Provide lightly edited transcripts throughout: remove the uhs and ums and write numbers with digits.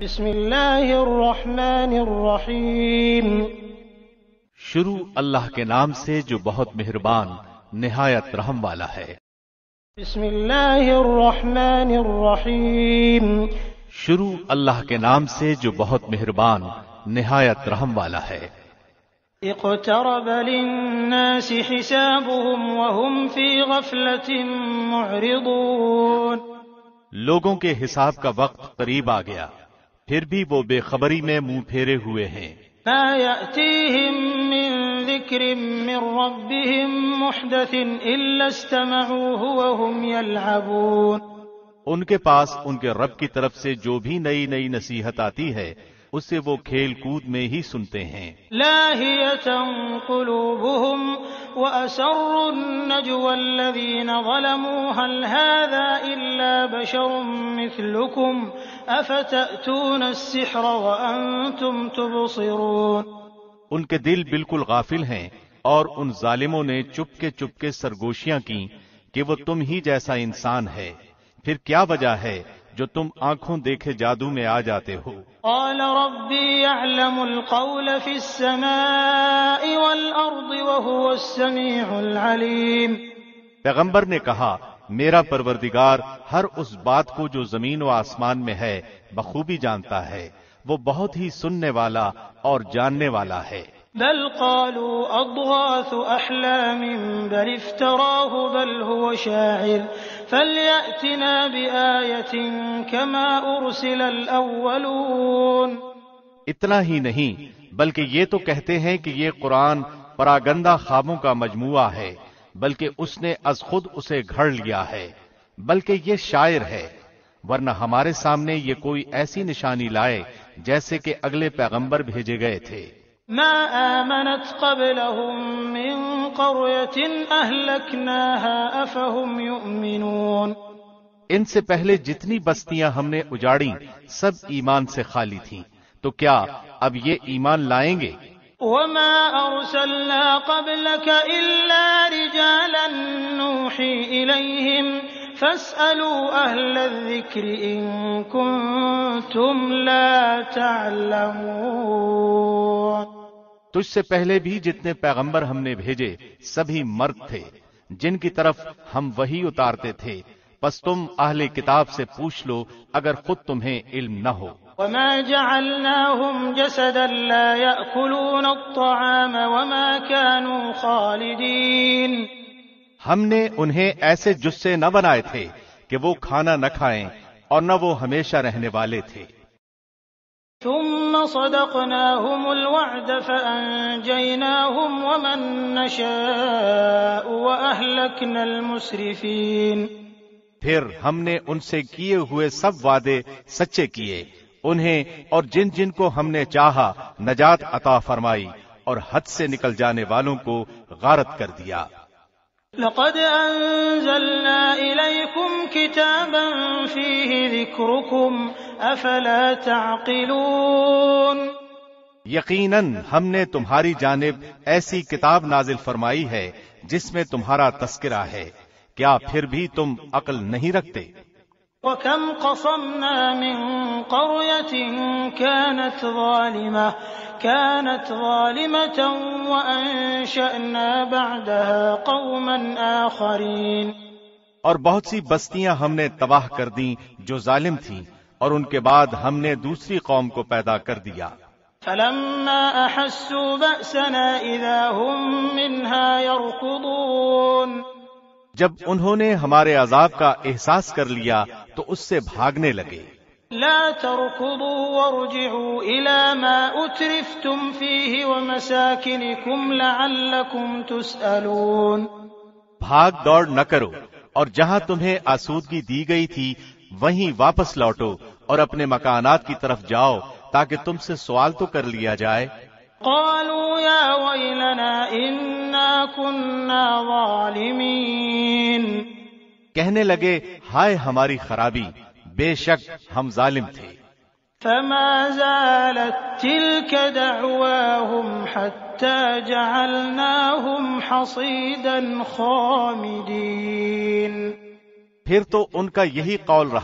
بسم اللہ الرحمن الرحیم۔ شروع اللہ کے نام سے جو بہت مہربان نہایت رحم والا ہے۔ بسم اللہ الرحمن الرحیم۔ شروع اللہ کے نام سے جو بہت مہربان نہایت رحم والا ہے۔ اقترب للناس حسابهم وهم في غفلة معرضون۔ لوگوں کے حساب کا وقت قریب آ گیا، پھر بھی وہ بے خبری میں منہ پھیرے ہوئے ہیں۔ ما يأتيهم من ذكر من ربهم محدث إلا استمعوه وهم يلعبون۔ ان کے پاس ان کے رب کی طرف سے جو بھی نئی نئی نصیحت آتی ہے اسے وہ کھیل کود میں ہی سنتے ہیں۔ لاهية قلوبهم وأسروا النجوى الذين ظلموا هل هذا إلا بشر مثلكم أفتأتون السحر وأنتم تبصرون۔ ان کے دل بالکل غافل ہیں اور ان ظالموں نے چپ کے سرگوشیاں کی کہ وہ تم ہی جیسا انسان ہے، پھر کیا وجہ ہے جو تم آنکھوں دیکھے جادو میں آ جاتے ہو۔ قال ربي يعلم القول في السماء والأرض وهو السميع العليم۔ پیغمبر نے کہا میرا پروردگار ہر اس بات کو جو زمین و آسمان میں ہے بخوبی جانتا ہے، وہ بہت ہی سننے والا اور جاننے والا ہے۔ بل قالوا أضغاث أحلام بل افتراه بل هو شاعر فليأتنا بآية كما أرسل الأولون۔ اتنا ہی نہیں بلکہ یہ تو کہتے ہیں کہ یہ قرآن پراگندہ خوابوں کا مجموعہ ہے، بلکہ اس نے از خود اسے گھڑ لیا ہے، بلکہ یہ شاعر ہے، ورنہ ہمارے سامنے یہ کوئی ایسی نشانی لائے جیسے کہ اگلے پیغمبر بھیجے گئے تھے۔ ما آمنت قبلهم من قرية أهلكناها أفهم يؤمنون۔ ان سے پہلے جتنی بستیاں ہم نے اجاڑی سب ایمان سے خالی تھیں، تو کیا اب یہ ایمان لائیں گے؟ وما أرسلنا قبلك إلا رجالا نوحي إليهم فاسألوا أهل الذكر إن كنتم لا تعلمون۔ تجھ سے پہلے بھی جتنے پیغمبر ہم نے بھیجے سبھی مرد تھے جن کی طرف ہم وحی اتارتے تھے، پس تم اہل کتاب سے پوچھ لو اگر خود تمہیں علم نہ ہو۔ وما جعلناهم جسدا لا يأكلون الطعام وما كانوا خالدين۔ ہم نے انہیں ایسے جثے نہ بنائے تھے کہ وہ کھانا نہ کھائیں اور نہ وہ ہمیشہ رہنے والے تھے۔ ثم صدقناهم الوعد فأنجيناهم ومن نشاء وأهلكنا المسرفين۔ پھر ہم نے ان سے کیے ہوئے سب وعدے سچے کیے، انہیں اور جن جن کو ہم نے چاہا نجات عطا فرمائی اور حد سے نکل جانے والوں کو غارت کر دیا۔ لقد أنزلنا إليكم كتابا فيه ذكركم أفلا تعقلون۔ یقیناً ہم نے تمہاری جانب ایسی کتاب نازل فرمائی ہے جس میں تمہارا تذکرہ ہے، کیا پھر بھی تم عقل نہیں رکھتے؟ وَكَمْ قَصَمْنَا مِنْ قَرْيَةٍ كَانَتْ ظَالِمَةً وَأَنشَأْنَا بَعْدَهَا قَوْمًا آخَرِينَ۔ اور بہت سی بستیاں ہم نے تباہ کر دیں جو ظالم تھیں، اور ان کے بعد ہم نے دوسری قوم کو پیدا کر دیا۔ فَلَمَّا أَحَسُّوا بَأْسَنَا إِذَا هُمْ مِنْهَا يَرْكُضُونَ۔ جب انہوں نے ہمارے عذاب کا احساس کر لیا تو اس سے بھاگنے لگے۔ لا تركضوا وارجعوا إلى ما أترفتم فيه ومساكنكم لعلكم تسألون۔ بھاگ دوڑ نہ کرو اور جہاں تمہیں آسودگی دی گئی تھی وہیں واپس لوٹو اور اپنے مکانات کی طرف جاؤ تاکہ تم سے سوال تو کر لیا جائے۔ قالوا يا ويلنا إنا كنا ظالمين۔ کہنے لگے ہائے ہماری خرابی، بے شک ہم ظالم تھے۔ فما زالت تلك دعواهم حتى جعلناهم حصيدا خامدين۔ پھر تو ان کا یہی قول رہا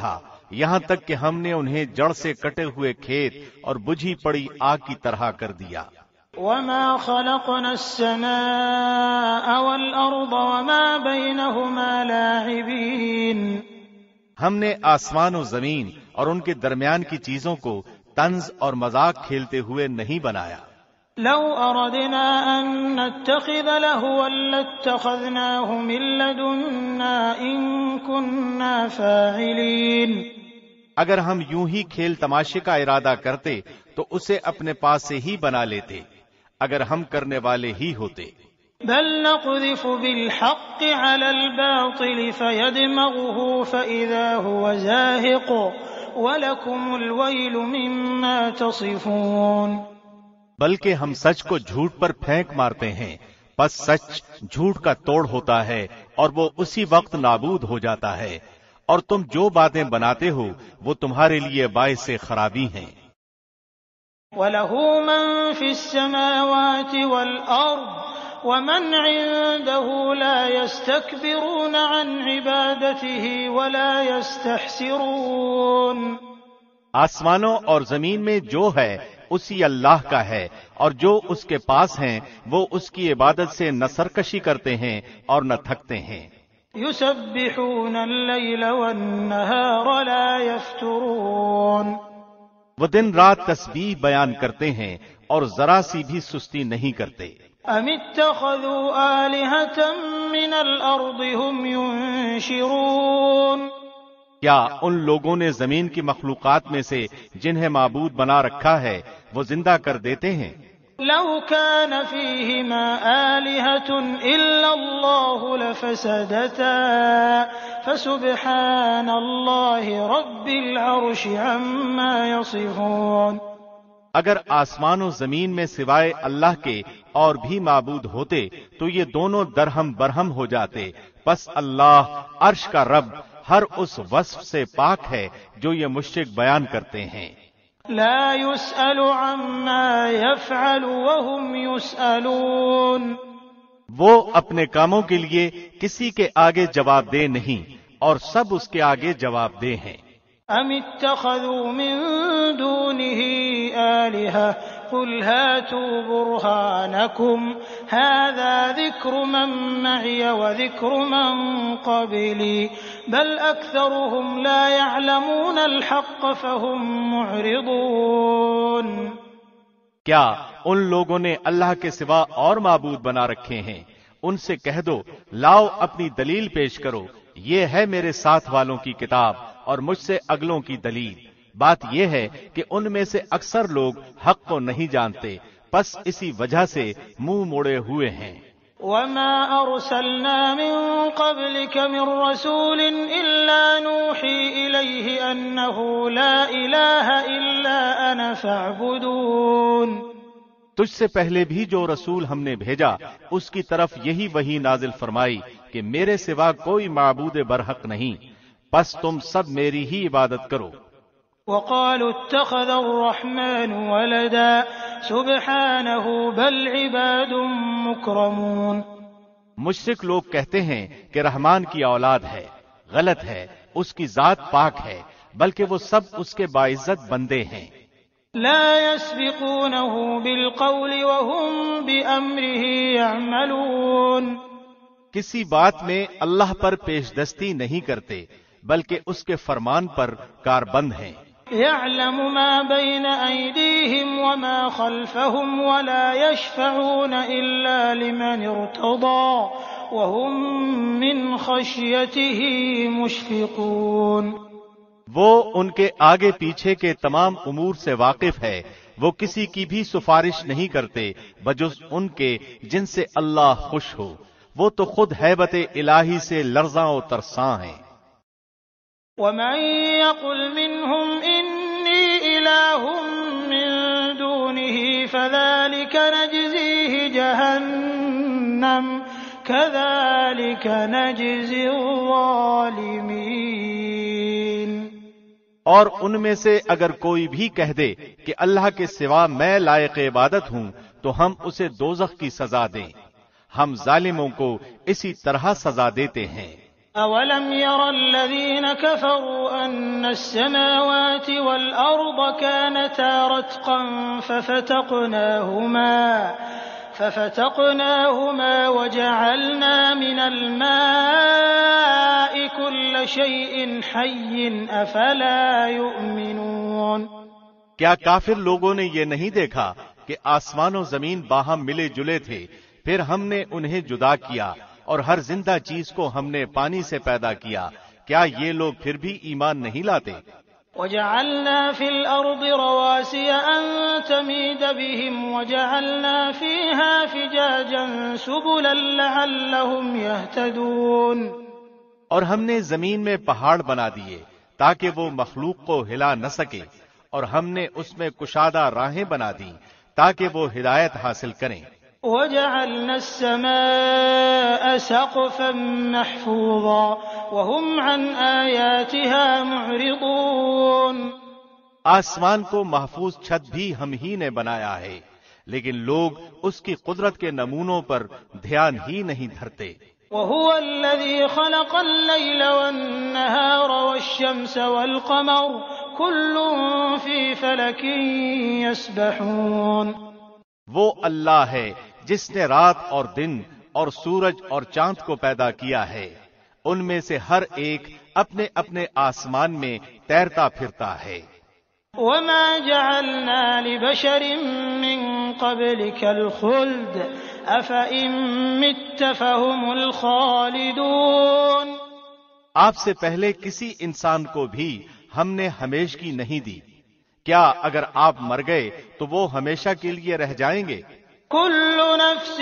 یہاں تک کہ ہم نے انہیں جڑ سے کٹے ہوئے کھیت اور بجھی پڑی آگ کی طرح کر دیا۔ وما خلقنا السماء والأرض وما بينهما لاعبين، ہم نے آسمان و زمین اور ان کے درمیان کی چیزوں کو طنز اور مذاق کھیلتے ہوئے نہیں بنایا۔ لو أردنا أن نتخذ لهوا لاتخذناه من لدنا إن كنا فاعلين، اگر ہم یوں ہی کھیل تماشے کا ارادہ کرتے تو اسے اپنے پاس سے ہی بنا لیتے، اگر ہم کرنے والے ہی ہوتے۔ بل نقذف بالحق على الباطل فيدمغه فإذا هو زاهق ولكم الويل مما تصفون، بلکہ ہم سچ کو جھوٹ پر پھینک مارتے ہیں، پس سچ جھوٹ کا توڑ ہوتا ہے اور وہ اسی وقت نابود ہو جاتا ہے، اور تم جو باتیں بناتے ہو وہ تمہارے لیے باعث خرابی ہیں۔ وَلَهُ مَن فِي السَّمَاوَاتِ وَالْأَرْضِ وَمَنْ عِندَهُ لَا يَسْتَكْبِرُونَ عَنْ عِبَادَتِهِ وَلَا يَسْتَحْسِرُونَ، آسمانوں اور زمین میں جو ہے اسی اللہ کا ہے، اور جو اس کے پاس ہیں وہ اس کی عبادت سے نہ سرکشی کرتے ہیں اور نہ تھکتے ہیں۔ يُسَبِّحُونَ اللَّيْلَ وَالنَّهَارَ لَا يَفْتُرُونَ، وہ دن رات تسبیح بیان کرتے ہیں اور ذرا سی بھی سستی نہیں کرتے۔ أَمِ اتَّخَذُوا آلِهَةً مِّنَ الْأَرْضِ هُمْ يُنشِرُونَ، کیا ان لوگوں نے زمین کی مخلوقات میں سے جنہیں معبود بنا رکھا ہے وہ زندہ کر دیتے ہیں؟ لو كان فيهما آلهة إلا الله لفسدتا فسبحان الله رب العرش عما يصفون، اگر آسمان و زمین میں سوائے اللہ کے اور بھی معبود ہوتے تو یہ دونوں درہم برہم ہو جاتے، پس اللہ عرش کا رب ہر اس وصف سے پاک ہے جو یہ مشرک بیان کرتے ہیں۔ لا يسأل عما يفعل وهم يسألون، وہ اپنے کاموں کے لیے کسی کے آگے جواب دہ نہیں اور سب اس کے آگے جواب دہ ہیں۔ ام اتخذوا من دونه آلهة قل هاتوا برهانكم هذا ذكر من معي وذكر من قبلي بل أكثرهم لا يعلمون الحق فهم معرضون، کیا ان لوگوں نے اللہ کے سوا اور معبود بنا رکھے ہیں؟ ان سے کہہ دو لاؤ اپنی دلیل پیش کرو، یہ ہے میرے ساتھ والوں کی کتاب اور مجھ سے اگلوں کی دلیل۔ بات یہ ہے کہ ان میں سے اکثر لوگ حق کو نہیں جانتے، پس اسی وجہ سے منہ موڑے ہوئے ہیں۔ وما أرسلنا من قبلك من رسول إلا نوحي إليه أنه لا إله إلا أنا فاعبدون، تجھ سے پہلے بھی جو رسول ہم نے بھیجا اس کی طرف یہی وحی نازل فرمائی کہ میرے سوا کوئی معبود برحق نہیں، پس تم سب میری ہی عبادت کرو۔ وقالوا اتخذ الرحمن ولدا سبحانه بل عباد مكرمون، مشرک لوگ کہتے ہیں کہ رحمان کی اولاد ہے، غلط ہے، اس کی ذات پاک ہے، بلکہ وہ سب اس کے باعزت بندے ہیں۔ لا يسبقونه بالقول وهم بأمره يعملون، کسی بات میں اللہ پر پیش دستی نہیں کرتے بلکہ اس کے فرمان پر کاربند ہیں۔ يعلم ما بين أيديهم وما خلفهم ولا يشفعون إلا لمن ارتضى وهم من خشيته مشفقون، وہ ان کے آگے پیچھے کے تمام امور سے واقف ہے، وہ کسی کی بھی سفارش نہیں کرتے بجز ان کے جن سے اللہ خوش ہو، وہ تو خود ہیبت الہی سے لرزاں و ترساں ہیں۔ ومن يقل منهم إني إله من دونه فذلك نجزيه جهنم كذلك نجزي الظالمين، اور ان میں سے اگر کوئی بھی کہہ دے کہ اللہ کے سوا میں لائق عبادت ہوں تو ہم اسے دوزخ کی سزا دیں، ہم ظالموں کو اسی طرح سزا دیتے ہیں۔ أولم ير الذين كفروا أن السماوات والأرض كانتا رتقا ففتقناهما وجعلنا من الماء كل شيء حي أفلا يؤمنون کیا کافر لوگوں نے یہ نہیں دیکھا کہ آسمان و زمین باہم ملے جلے تھے، پھر ہم نے انہیں جدا کیا اور ہر زندہ چیز کو ہم نے پانی سے پیدا کیا؟ کیا یہ لوگ پھر بھی ایمان نہیں لاتے؟ وجعلنا في الأرض رواسي أن تميد بهم وجعلنا فيها فجاجا سبلا لعلهم يهتدون، اور ہم نے زمین میں پہاڑ بنا دیے تاکہ وہ مخلوق کو ہلا نہ سکے، اور ہم نے اس میں کشادہ راہیں بنا دی تاکہ وہ ہدایت حاصل کریں۔ وجعلنا السماء سقفا محفوظا وهم عن آياتها معرضون، آسمان کو محفوظ چھت بھی ہم ہی نے بنایا ہے، لیکن لوگ اس کی قدرت کے نمونوں پر دھیان ہی نہیں دھرتے۔ وهو الذي خلق الليل والنهار والشمس والقمر كل في فلك يسبحون، وہ اللہ ہے جس نے رات اور دن اور سورج اور چاند کو پیدا کیا ہے، ان میں سے ہر ایک اپنے اپنے آسمان میں تیرتا پھرتا ہے۔ وما جعلنا لبشر من قبلك الخلد أفإن مت فهم الخالدون، آپ سے پہلے کسی انسان کو بھی ہم نے ہمیشگی نہیں دی، کیا اگر آپ مر گئے تو وہ ہمیشہ کے لیے رہ جائیں گے؟ كل نفس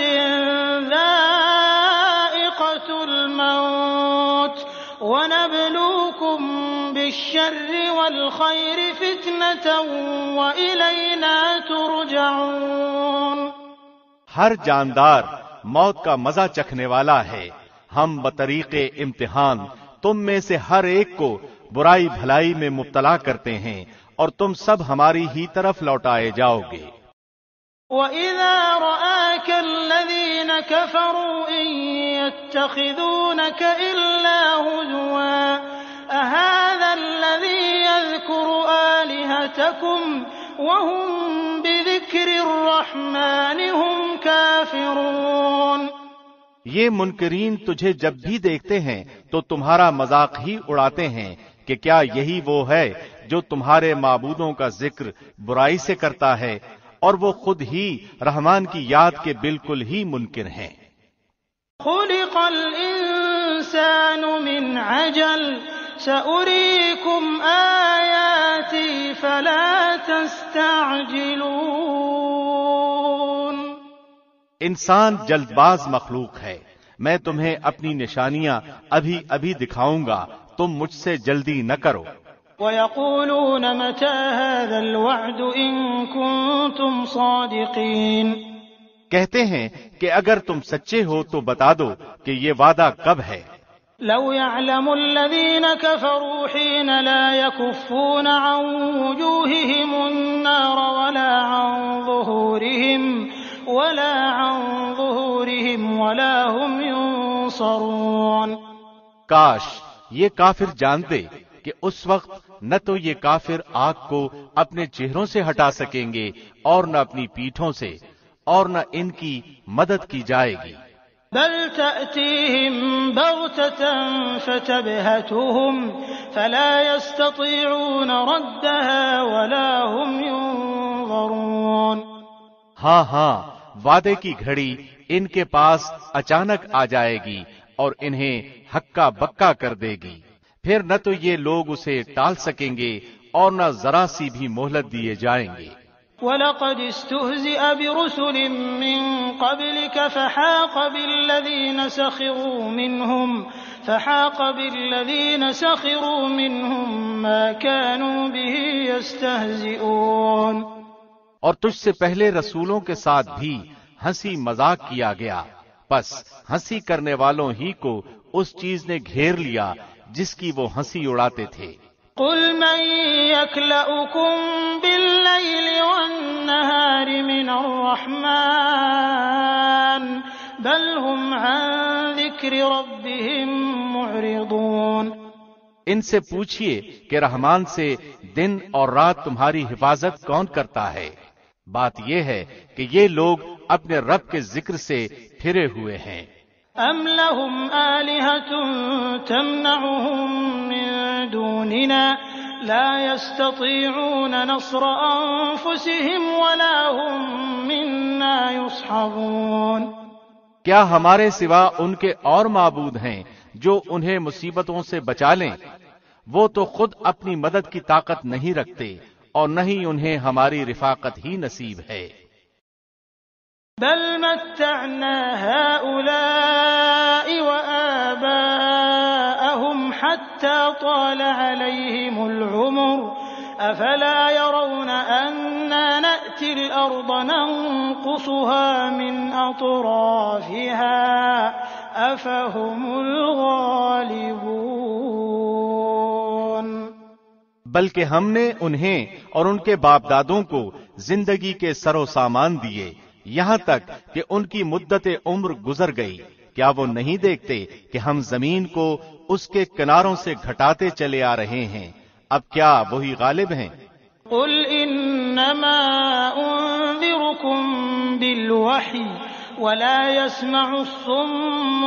ذائقة الموت وَنَبْلُوكُمْ بِالشَّرِّ وَالْخَيْرِ فِتْنَةً وَإِلَيْنَا تُرْجَعُونَ۔ ہر جاندار موت کا مزہ چکھنے والا ہے، ہم بطریق امتحان تم میں سے ہر ایک کو برائی بھلائی میں مبتلا کرتے ہیں، اور تم سب ہماری ہی طرف لوٹائے جاؤ گے۔ وَإِذَا رَآكَ الَّذِينَ كَفَرُوا إِن يَتَّخِذُونَكَ إِلَّا هُزُوًا أَهَذَا الَّذِي يَذْكُرُ آلِهَتَكُمْ وَهُمْ بِذِكْرِ الرَّحْمَنِ هُمْ كَافِرُونَ۔ یہ منکرین تجھے جب بھی دیکھتے ہیں تو تمہارا مذاق ہی اڑاتے ہیں کہ کیا یہی وہ ہے جو تمہارے معبودوں کا ذکر برائی سے کرتا ہے، اور وہ خود ہی رحمان کی یاد کے بالکل ہی منکر ہیں۔ خلق الانسان من عجل سأريكم آياتي فلا تستعجلون۔ انسان جلد باز مخلوق ہے، میں تمہیں اپنی نشانیاں ابھی ابھی دکھاؤں گا، تم مجھ سے جلدی نہ کرو۔ وَيَقُولُونَ مَتَى هَذَا الْوَعْدُ إِن كُنتُمْ صَادِقِينَ۔ کہتے ہیں کہ اگر تم سچے ہو تو بتا دو کہ یہ وعدہ کب ہے۔ لو يعلم الذين كفروا حين لا يكفون عن وجوههم النار ولا عن ظهورهم ولا هم ينصرون۔ کاش یہ کافر جانتے کہ اس وقت نہ تو یہ کافر آگ کو اپنے چہروں سے ہٹا سکیں گے اور نہ اپنی پیٹھوں سے، اور نہ ان کی مدد کی جائے گی۔ بل تأتيهم بغتة فتبهتهم فلا يستطيعون ردها ولا هم ينظرون۔ ہاں ہاں، وعدے کی گھڑی ان کے پاس اچانک آ جائے گی اور انہیں ہکا بکا کر دے گی، پھر نہ تو یہ لوگ اسے ٹال سکیں گے اور نہ ذرا سی بھی مہلت دیے جائیں گے۔ وَلَقَدِ اسْتُهْزِئَ بِرُسُلٍ مِّن قَبْلِكَ فَحَاقَ بِالَّذِينَ سَخِرُوا مِنْهُم مَّا كَانُوا بِهِ يَسْتَهْزِئُونَ۔ اور تجھ سے پہلے رسولوں کے ساتھ بھی ہنسی مذاق کیا گیا، پس ہنسی کرنے والوں ہی کو اس چیز نے گھیر لیا جس کی وہ ہنسی اڑاتے تھے۔ قل من يكلؤكم بالليل والنهار من الرحمن بل هم عن ذكر ربهم معرضون ان سے پوچھئے کہ رحمان سے دن اور رات تمہاری حفاظت کون کرتا ہے؟ بات یہ ہے کہ یہ لوگ اپنے رب کے ذکر سے پھرے ہوئے ہیں۔ ام لهم آلهة تمنعهم من دوننا لا يستطيعون نصر أنفسهم ولا هم منا يصحبون کیا ہمارے سوا ان کے اور معبود ہیں جو انہیں مصیبتوں سے بچا لیں؟ وہ تو خود اپنی مدد کی طاقت نہیں رکھتے اور نہ ہی انہیں ہماری رفاقت ہی نصیب ہے۔ بل متعنا هؤلاء وآباءهم حتى طال عليهم العمر أفلا يرون أنا نأتي الأرض ننقصها من أطرافها أفهم الغالبون بلکہ ہم نے انہیں اور ان کے باپ دادوں کو زندگی کے سر و سامان دیے یہاں تک کہ ان کی مدت عمر گزر گئی، کیا وہ نہیں دیکھتے کہ ہم زمین کو اس کے کناروں سے گھٹاتے چلے آ رہے ہیں؟ اب کیا وہی غالب ہیں؟ قل انما انذركم بالوحی ولا يسمع الصم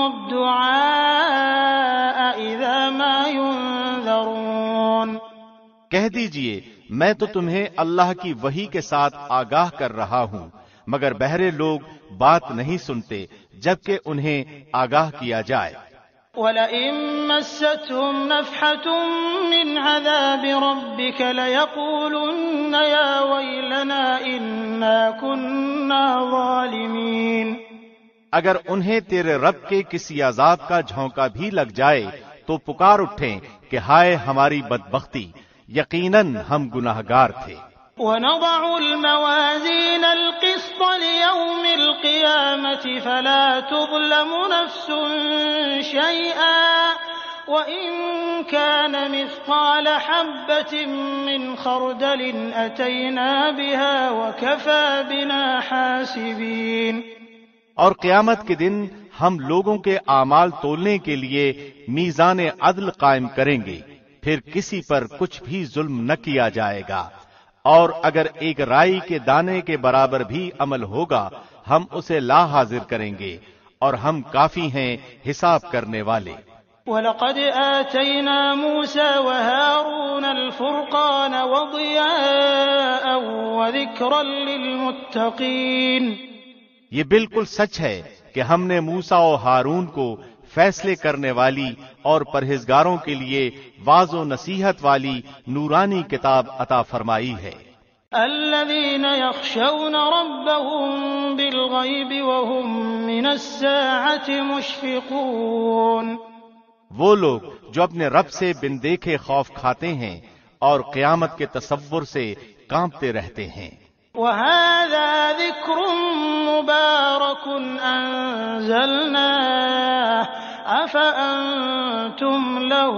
الدعاء اذا ما ينذرون کہہ دیجئے میں تو تمہیں اللہ کی وحی کے ساتھ آگاہ کر رہا ہوں، مگر بہرے لوگ بات نہیں سنتے جبکہ انہیں آگاہ کیا جائے۔ وَلَئِن مَّسَّتْهُمْ نَفْحَةٌ مِّنْ عَذَابِ رَبِّكَ لَيَقُولُنَّ يَا وَيْلَنَا إِنَّا كُنَّا ظَالِمِينَ اگر انہیں تیرے رب کے کسی عذاب کا جھونکا بھی لگ جائے تو پکار اٹھیں کہ ہائے ہماری بدبختی، یقیناً ہم گناہگار تھے۔ وَنَضَعُ الْمَوَازِينَ الْقِسْطَ لِيَوْمِ الْقِيَامَةِ فَلَا تُظْلَمُ نَفْسٌ شَيْئًا وَإِن كَانَ مِثْقَالَ حَبَّةٍ مِّنْ خَرْدَلٍ أَتَيْنَا بِهَا وَكَفَى بِنَا حَاسِبِينَ اور قیامت کے دن ہم لوگوں کے اعمال تولنے کے لیے میزان عدل قائم کریں گے، پھر کسی پر کچھ بھی ظلم نہ کیا جائے گا، اور اگر ایک رائی کے دانے کے برابر بھی عمل ہوگا ہم اسے لا حاضر کریں گے، اور ہم کافی ہیں حساب کرنے والے۔ وَلَقَدْ آتَيْنَا مُوسَى وَهَارُونَ الْفُرْقَانَ وَضِيَاءً وَذِكْرًا لِّلْمُتَّقِينَ یہ بالکل سچ ہے کہ ہم نے موسیٰ و ہارون کو فیصلے کرنے والی اور پرہیزگاروں کے لیے واعظ و نصیحت والی نورانی کتاب عطا فرمائی ہے۔ الذين يخشون ربهم بالغيب وهم من الساعة مشفقون وہ لوگ جو اپنے رب سے بن دیکھے خوف کھاتے ہیں اور قیامت کے تصور سے کانپتے رہتے ہیں۔ وهذا ذكر مبارك أنزلناه أفأنتم له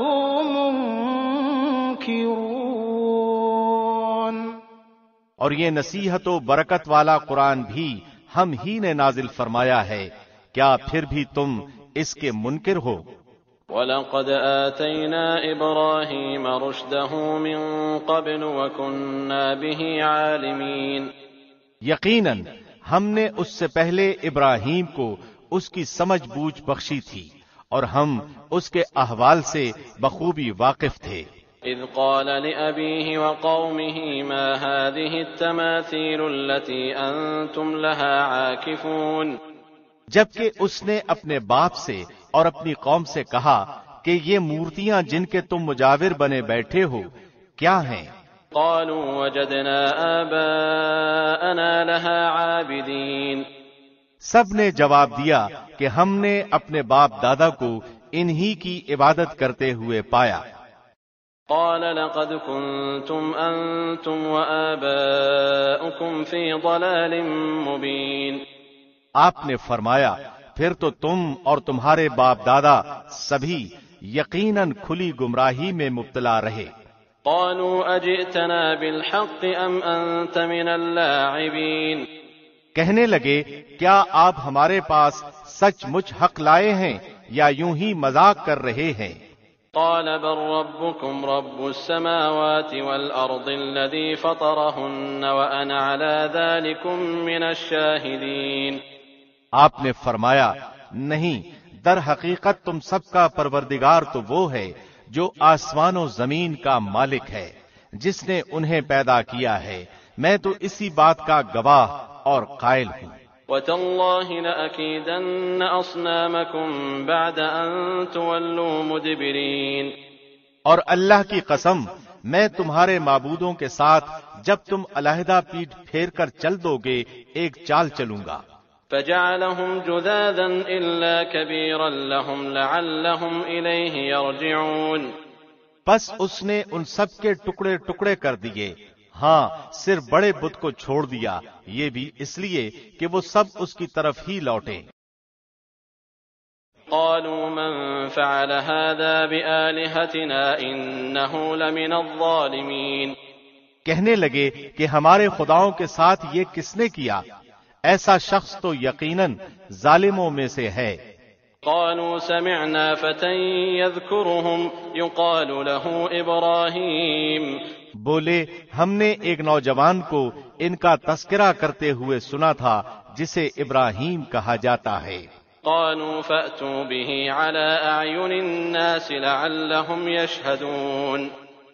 منكرون اور یہ نصیحت و برکت والا قرآن بھی ہم ہی نے نازل فرمایا ہے، کیا پھر بھی تم اس کے منکر ہو؟ وَلَقَدْ آتَيْنَا إِبْرَاهِيمَ رُشْدَهُ مِن قَبْلُ وَكُنَّا بِهِ عَالِمِينَ یقیناً ہم نے اس سے پہلے ابراہیم کو اس کی سمجھ بوجھ بخشی تھی اور ہم اس کے احوال سے بخوبی واقف تھے۔ إِذْ قَالَ لِأَبِيهِ وَقَوْمِهِ مَا هَٰذِهِ التَّمَاثِيلُ الَّتِي أَنتُمْ لَهَا عَاكِفُونَ جبکہ اس نے اپنے باپ سے اور اپنی قوم سے کہا کہ یہ مورتیاں جن کے تم مجاور بنے بیٹھے ہو کیا ہیں؟ قالوا وجدنا آباءنا لها عابدين سب نے جواب دیا کہ ہم نے اپنے باپ دادا کو انہی کی عبادت کرتے ہوئے پایا۔ قال لقد كنتم أنتم وآباؤكم في ضلال مبين آپ نے فرمایا پھر تو تم اور تمہارے باپ دادا سبھی یقیناً کھلی گمراہی میں مبتلا رہے۔ قالوا أجئتنا بالحق أم أنت من اللاعبين کہنے لگے کیا آپ ہمارے پاس سچ مچ حق لائے ہیں یا یوں ہی مذاق کر رہے ہیں؟ قال بل ربكم رب السماوات والأرض الذي فطرهن وأنا على ذلكم من الشاهدين۔ آپ نے فرمایا، نہیں، در حقیقت تم سب کا پروردگار تو وہ ہے جو آسمان و زمین کا مالک ہے، جس نے انہیں پیدا کیا ہے، میں تو اسی بات کا گواہ اور قائل ہوں۔ وَتَاللَّهِ لَأَكِيدَنَّ أَصْنَامَكُمْ بَعْدَ أَن تُوَلُّوا مُدْبِرِينَ۔ اور اللہ کی قسم، میں تمہارے معبودوں کے ساتھ جب تم علیحدہ پیٹھ پھیر کر چل دو گے ایک چال چلوں گا۔ فَجَعَلَهُمْ جُذَاذًا إِلَّا كَبِيرًا لَهُمْ لَعَلَّهُمْ إِلَيْهِ يَرْجِعُونَ۔ پس اس نے ان سب کے ٹکڑے ٹکڑے کر دیے، ہاں صرف بڑے بت کو چھوڑ دیا، یہ بھی اس لیے کہ وہ سب اس کی طرف ہی لوٹیں۔ قالوا من فعل هذا بآلهتنا إنه لمن الظالمين۔ کہنے لگے کہ ہمارے خداؤں کے ساتھ یہ کس نے کیا؟ ایسا شخص تو یقیناً ظالموں میں سے ہے۔ قالوا سمعنا فتى يذكرهم يقال له إبراهيم۔ بولے، ہم نے ایک نوجوان کو ان کا تذکرہ کرتے ہوئے سنا تھا جسے ابراہیم کہا جاتا ہے۔ قالوا فأتوا به على أعين الناس لعلهم يشهدون۔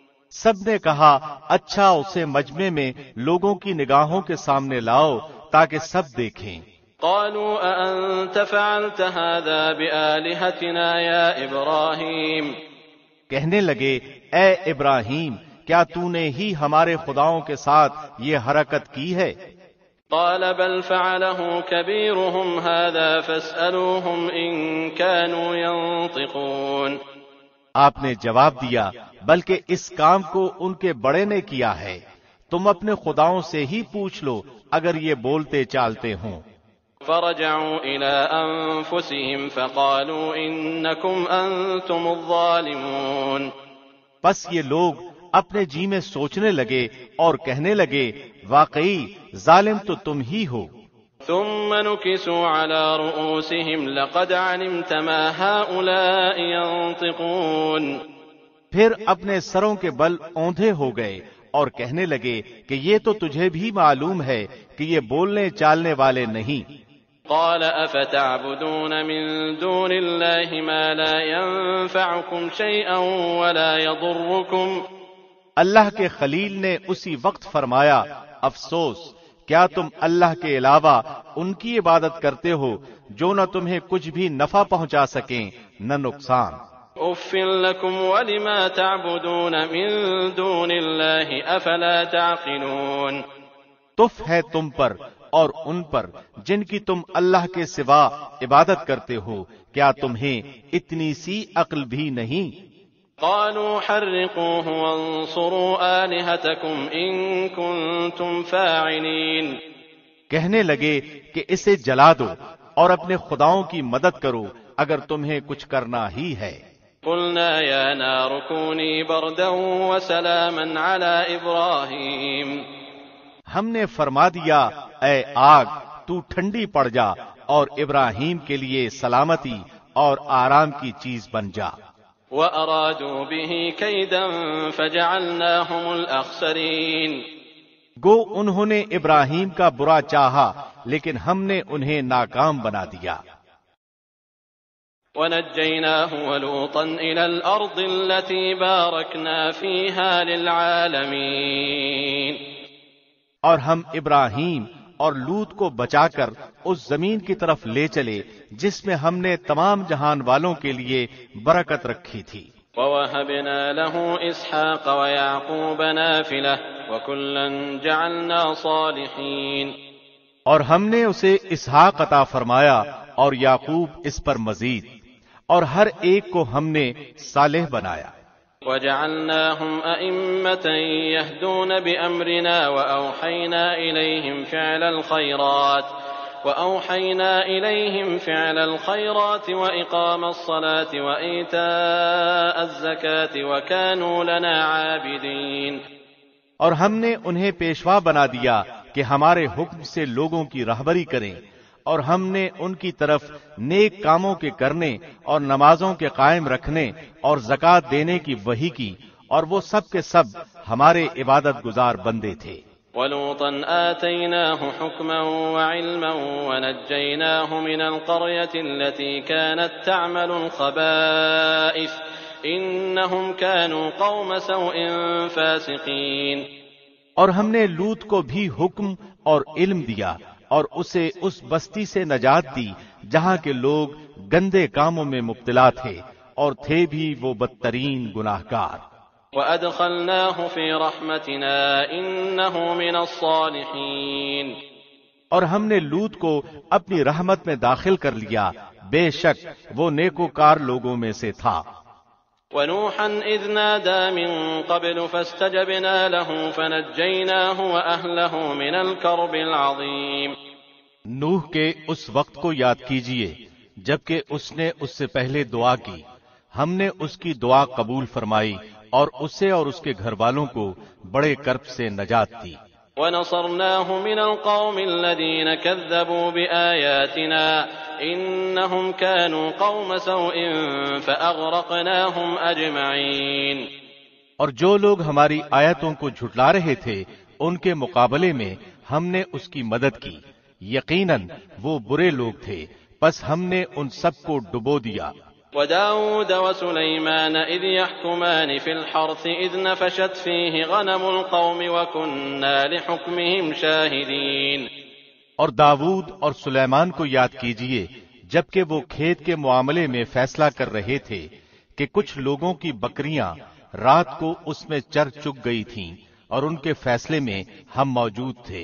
سب نے کہا، اچھا اسے مجمع میں لوگوں کی نگاہوں کے سامنے لاؤ تاکہ سب دیکھیں۔ قالوا أأنت فعلت هذا بآلهتنا يا إبراهيم۔ کہنے لگے، اے ابراہیم، کیا تو نے ہی ہمارے خداؤں کے ساتھ یہ حرکت کی ہے؟ قال بل فعله كبيرهم هذا فاسألوهم إن كانوا ينطقون۔ آپ نے جواب دیا، بلکہ اس کام کو ان کے بڑے نے کیا ہے، تم اپنے خداؤں سے ہی پوچھ لو اگر یہ بولتے چالتے ہوں۔ فرجعوا إلى أنفسهم فقالوا إنكم أنتم الظالمون۔ پس یہ لوگ اپنے جی میں سوچنے لگے اور کہنے لگے، واقعی ظالم تو تم ہی ہو۔ ثم نكسوا على رؤوسهم لقد علمت ما هؤلاء ينطقون۔ پھر اپنے سروں کے بل اوندھے ہو گئے اور کہنے لگے کہ یہ تو تجھے بھی معلوم ہے کہ یہ بولنے چالنے والے نہیں۔ قال افتعبدون من دون الله ما لا ينفعكم شيئا ولا يضركم۔ اللہ کے خلیل نے اسی وقت فرمایا، افسوس، کیا تم اللہ کے علاوہ ان کی عبادت کرتے ہو جو نہ تمہیں کچھ بھی نفع پہنچا سکیں نہ نقصان۔ اف لکم ولما تعبدون من دون اللہ افلا تعقلون۔ تف ہے تم پر اور ان پر جن کی تم اللہ کے سوا عبادت کرتے ہو، کیا تمہیں اتنی سی عقل بھی نہیں؟ قالوا حرقوه وانصروا آلهتكم إن كنتم فاعلين۔ کہنے لگے کہ اسے جلا دو اور اپنے خداؤں کی مدد کرو اگر تمہیں کچھ کرنا ہی ہے۔ قلنا يا نار كوني بردا وسلاما على إبراهيم۔ ہم نے فرما دیا، اے آگ تو ٹھنڈی پڑ جا اور ابراہیم کے لیے سلامتی اور آرام کی چیز بن جا۔ وَأَرَادُوا بِهِ كَيْدًا فَجَعَلْنَاهُمُ الْأَخْسَرِينَ۔ گو انہوں نے ابراہیم کا برا چاہا لیکن ہم نے انہیں ناکام بنا دیا۔ وَنَجَّيْنَاهُ وَلُوطًا إِلَى الْأَرْضِ الَّتِي بَارَكْنَا فِيهَا لِلْعَالَمِينَ۔ اور ہم ابراہیم اور لوط کو بچا کر اس زمین کی طرف لے چلے جس میں ہم نے تمام جہان والوں کے لیے برکت رکھی تھی۔ وَوَهَبْنَا لَهُ إِسْحَاقَ وَيَعْقُوبَ نَافِلَةً وَكُلًّا جَعَلْنَا صَالِحِينَ۔ اور ہم نے اسے اسحاق عطا فرمایا اور یعقوب اس پر مزید، اور ہر ایک کو ہم نے صالح بنایا۔ وَجَعَلْنَاهُمْ أَئِمَّةً يَهْدُونَ بِأَمْرِنَا وَأَوْحَيْنَا إِلَيْهِمْ فِعْلَ الْخَيْرَاتِ وَإِقَامَ الصَّلَاةِ وَإِيتَاءَ الزَّكَاةِ وَكَانُوا لَنَا عَابِدِينَ۔ اور ہم نے انہیں پیشوا بنا دیا کہ ہمارے حکم سے لوگوں کی رہبری کریں اور ہم نے ان کی طرف نیک کاموں کے کرنے اور نمازوں کے قائم رکھنے اور زکوٰۃ دینے کی وحی کی، اور وہ سب کے سب ہمارے عبادت گزار بندے تھے۔ وَلُوطًا آتَيْنَاهُ حُكْمًا وَعِلْمًا وَنَجَّيْنَاهُ مِنَ الْقَرْيَةِ الَّتِي كَانَتْ تَعْمَلُ الْخَبَائِثَ إِنَّهُمْ كَانُوا قَوْمَ سَوْءٍ فَاسِقِينَ۔ اور ہم نے لوط کو بھی حکم اور علم دیا اور اسے اس بستی سے نجات دی جہاں کے لوگ گندے کاموں میں مبتلا تھے اور تھے بھی وہ بدترین گناہگار۔ وَأَدْخَلْنَاهُ فِي رَحْمَتِنَا إِنَّهُ مِنَ الصَّالِحِينَ۔ اور ہم نے لوط کو اپنی رحمت میں داخل کر لیا، بے شک وہ نیکوکار لوگوں میں سے تھا۔ وَنُوحًا إِذْ نَادَى مِن قَبْلُ فَاسْتَجَبْنَا لَهُ فَنَجَّيْنَاهُ وَأَهْلَهُ مِنَ الْكَرْبِ الْعَظِيمِ۔ نوح کے اس وقت کو یاد کیجئے جبکہ اس نے اس سے پہلے دعا کی، ہم نے اس کی دعا قبول فرمائی اور اسے اور اس کے گھر والوں کو بڑے کرب سے نجات دی۔ وَنَصَرْنَاهُ مِنَ الْقَوْمِ الَّذِينَ كَذَّبُوا بِآيَاتِنَا إِنَّهُمْ كَانُوا قَوْمَ سَوْءٍ فَأَغْرَقْنَاهُمْ أَجْمَعِينَ۔ اور جو لوگ ہماری آیتوں کو جھٹلا رہے تھے ان کے مقابلے میں ہم نے اس کی مدد کی، یقیناً وہ برے لوگ تھے، پس ہم نے ان سب کو ڈبو دیا۔ وَدَاوُودَ وَسُلَيْمَانَ إِذْ يَحْكُمَانِ فِي الْحَرْثِ إِذْ نَفَشَتْ فِيهِ غَنَمُ الْقَوْمِ وَكُنَّا لِحُكْمِهِمْ شَاهِدِينَ۔ اور داؤد اور سلیمان کو یاد کیجئے جبکہ وہ کھیت کے معاملے میں فیصلہ کر رہے تھے کہ کچھ لوگوں کی بکریاں رات کو اس میں چر چگ گئی تھیں اور ان کے فیصلے میں ہم موجود تھے۔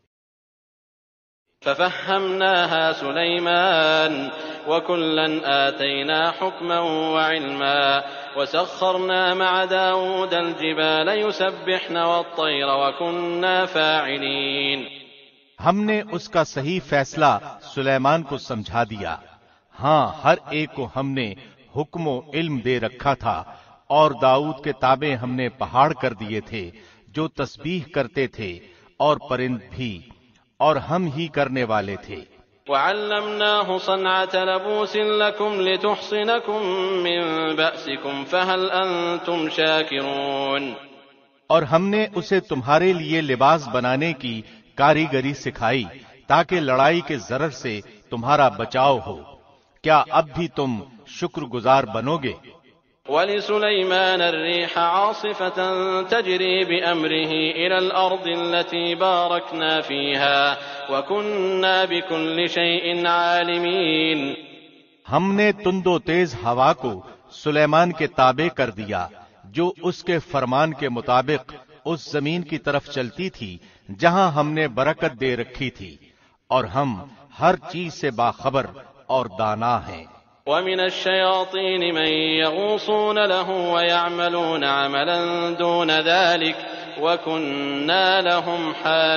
فَفَهَّمْنَاهَا سُلَيْمَانَ وَكُلًّا آتَيْنَا حُكْمًا وَعِلْمًا وَسَخَّرْنَا مَعَ دَاوُودَ الْجِبَالَ يُسَبِّحْنَ وَالطَّيْرَ وَكُنَّا فَاعِلِينَ۔ ہم نے اس کا صحیح فیصلہ سلیمان کو سمجھا دیا، ہاں ہر ایک کو ہم نے حکم و علم دے رکھا تھا، اور داؤد کے تابع ہم نے پہاڑ کر دیے تھے جو تسبیح کرتے تھے اور پرند بھی، اور ہم ہی کرنے والے تھے۔ وَعَلَّمْنَاهُ صَنْعَةَ لَبُوسٍ لَكُمْ لِتُحْصِنَكُم مِّن بَأْسِكُمْ فَهَلْ أَنتُمْ شَاكِرُونَ۔ اور ہم نے اسے تمہارے لیے لباس بنانے کی کاریگری سکھائی تاکہ لڑائی کے ضرر سے تمہارا بچاؤ ہو، کیا اب بھی تم شکر گزار بنو گے؟ وَلِسُلَيْمَانَ الرِّيحَ عَاصِفَةً تَجْرِي بِأَمْرِهِ إِلَى الْأَرْضِ الَّتِي بَارَكْنَا فِيهَا وَكُنَّا بِكُلِّ شَيْءٍ عَالِمِينَ۔ ہم نے تند و تیز ہوا کو سلیمان کے تابع کر دیا جو اس کے فرمان کے مطابق اس زمین کی طرف چلتی تھی جہاں ہم نے برکت دے رکھی تھی، اور ہم ہر چیز سے باخبر اور دانا ہیں۔ وَمِنَ الشَّيَاطِينِ مَن يَغُوصُونَ لَهُ وَيَعْمَلُونَ عَمَلًا دُونَ ذَلِكَ وَكُنَّا لَهُمْ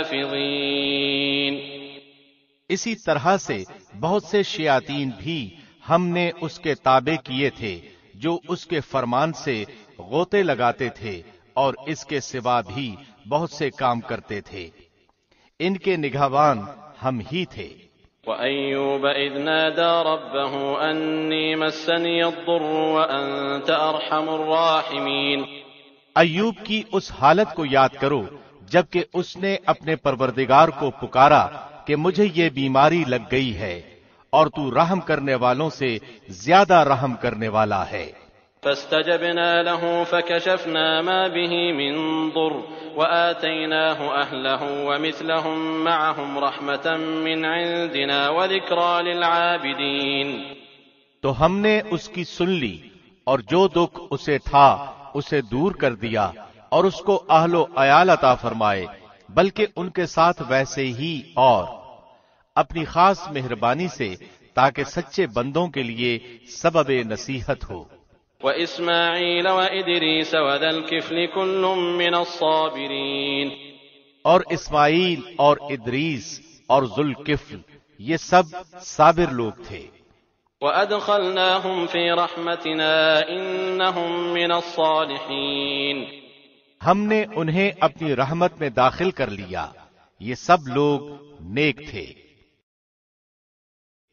حَافِظِينَ۔ اسی طرح سے بہت سے شیاطین بھی ہم نے اس کے تابع کیے تھے جو اس کے فرمان سے غوطے لگاتے تھے اور اس کے سوا بھی بہت سے کام کرتے تھے، ان کے نگہبان ہم ہی تھے۔ وَأَيُّوبَ إِذْ نَادَى رَبَّهُ أَنِّي مَسَّنِيَ الضُّرُّ وَأَنْتَ أَرْحَمُ الرَّاحِمِينَ۔ ایوب کی اس حالت کو یاد کرو جبکہ اس نے اپنے پروردگار کو پکارا کہ مجھے یہ بیماری لگ گئی ہے اور تو رحم کرنے والوں سے زیادہ رحم کرنے والا ہے۔ فَاسْتَجَبْنَا لَهُ فَكَشَفْنَا مَا بِهِ مِن ضُرٍّ وَآتَيْنَاهُ أَهْلَهُ وَمِثْلَهُم مَّعَهُمْ رَحْمَةً مِّنْ عِندِنَا وَذِكْرَىٰ لِلْعَابِدِينَ۔ تو ہم نے اس کی سن لی اور جو دکھ اسے تھا اسے دور کر دیا اور اس کو اہل و عیال عطا فرمائے، بلکہ ان کے ساتھ ویسے ہی اور اپنی خاص مہربانی سے تاکہ سچے بندوں کے لیے سبب نصیحت ہو۔ وَإِسْمَاعِيلَ وَإِدْرِيسَ وَذَا الْكِفْلِ كُلٌّ مِّنَ الصَّابِرِينَ۔ اور اسماعیل اور ادریس اور ذوالکفل یہ سب صابر لوگ تھے۔ وَأَدْخَلْنَاهُمْ فِي رَحْمَتِنَا إِنَّهُمْ مِنَ الصَّالِحِينَ۔ ہم نے انہیں اپنی رحمت میں داخل کر لیا، یہ سب لوگ نیک تھے۔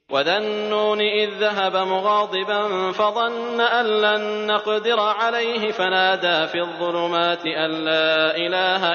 وَذَا النُّونِ إِذ ذَهَبَ مُغَاضِبًا فَظَنَّ أَن لَّن نَّقْدِرَ عَلَيْهِ فَنَادَىٰ فِي الظُّلُمَاتِ أَن لَّا إِلَٰهَ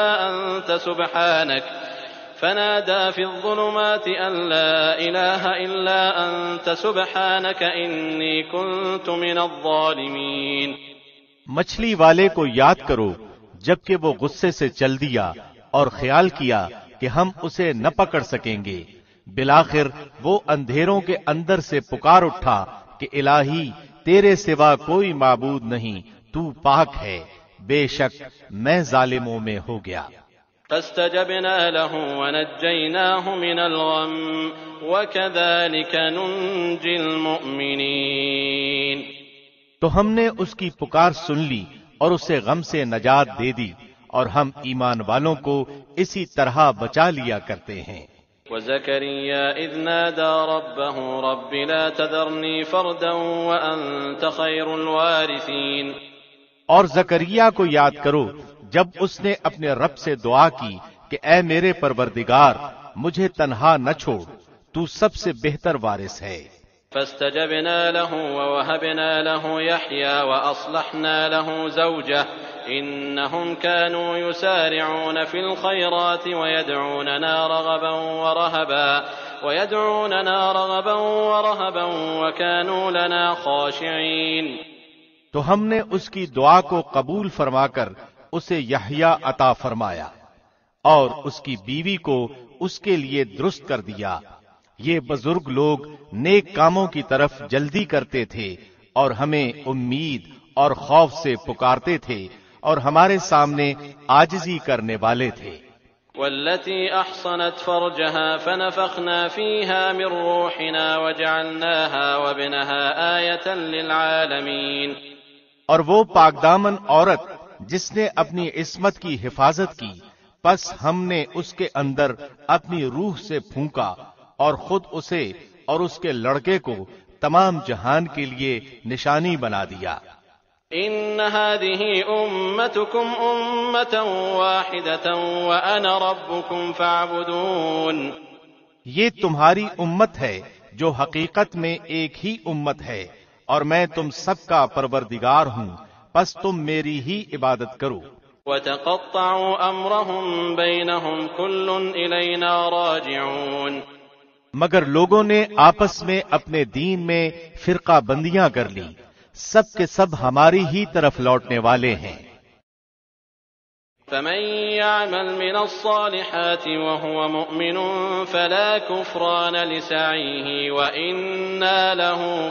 إِلَّا أَنتَ سُبْحَانَكَ إِنِّي كُنتُ مِنَ الظَّالِمِينَ۔ مچھلی والے کو یاد کرو جبکہ وہ غصے سے چل دیا اور خیال کیا کہ ہم اسے نہ پکڑ سکیں گے، بالآخر وہ اندھیروں کے اندر سے پکار اٹھا کہ الہی تیرے سوا کوئی معبود نہیں، تو پاک ہے، بے شک میں ظالموں میں ہو گیا۔ فاستجبنا له ونجيناه من الغم وكذلك ننجي المؤمنين۔ تو ہم نے اس کی پکار سن لی اور اسے غم سے نجات دے دی، اور ہم ایمان والوں کو اسی طرح بچا لیا کرتے ہیں۔ وزكريا إذ نادى ربه رب لا تذرني فردا وأنت خير الوارثين۔ اور زکریا کو یاد کرو جب اس نے اپنے رب سے دعا کی کہ اے میرے پروردگار مجھے تنہا نہ چھوڑ، تو سب سے بہتر وارث ہے۔ فاستجبنا له ووهبنا له يحيى وأصلحنا له زوجه إنهم كانوا يسارعون في الخيرات ويدعوننا رغبا ورهبا وكانوا لنا خاشعين۔ تو ہم نے اس کی دعا کو قبول فرما کر اسے یحییٰ عطا فرمایا اور اس کی بیوی کو اس کے لیے درست کر دیا۔ یہ بزرگ لوگ نیک کاموں کی طرف جلدی کرتے تھے اور ہمیں امید اور خوف سے پکارتے تھے اور ہمارے سامنے عاجزی کرنے والے تھے۔ والتي أحصنت فرجها فنفخنا فيها من روحنا وجعلناها وابنها آية للعالمين۔ اور وہ پاک دامن عورت جس نے اپنی عصمت کی حفاظت کی، پس ہم نے اس کے اندر اپنی روح سے پھونکا اور خود اسے اور اس کے لڑکے کو تمام جہان کے لیے نشانی بنا دیا۔ ان هذه امتكم امة واحدة وانا ربكم فاعبدون۔ یہ تمہاری امت ہے جو حقیقت میں ایک ہی امت ہے، اور میں تم سب کا پروردگار ہوں، پس تم میری ہی عبادت کرو۔ وتقطعوا امرهم بينهم كل الينا راجعون۔ مگر لوگوں نے آپس میں اپنے دین میں فرقہ بندیاں کر لی، سب کے سب ہماری ہی طرف لوٹنے والے ہیں۔ فمن يعمل من الصالحات وهو مؤمن فلا كفران لسعيه وإنا له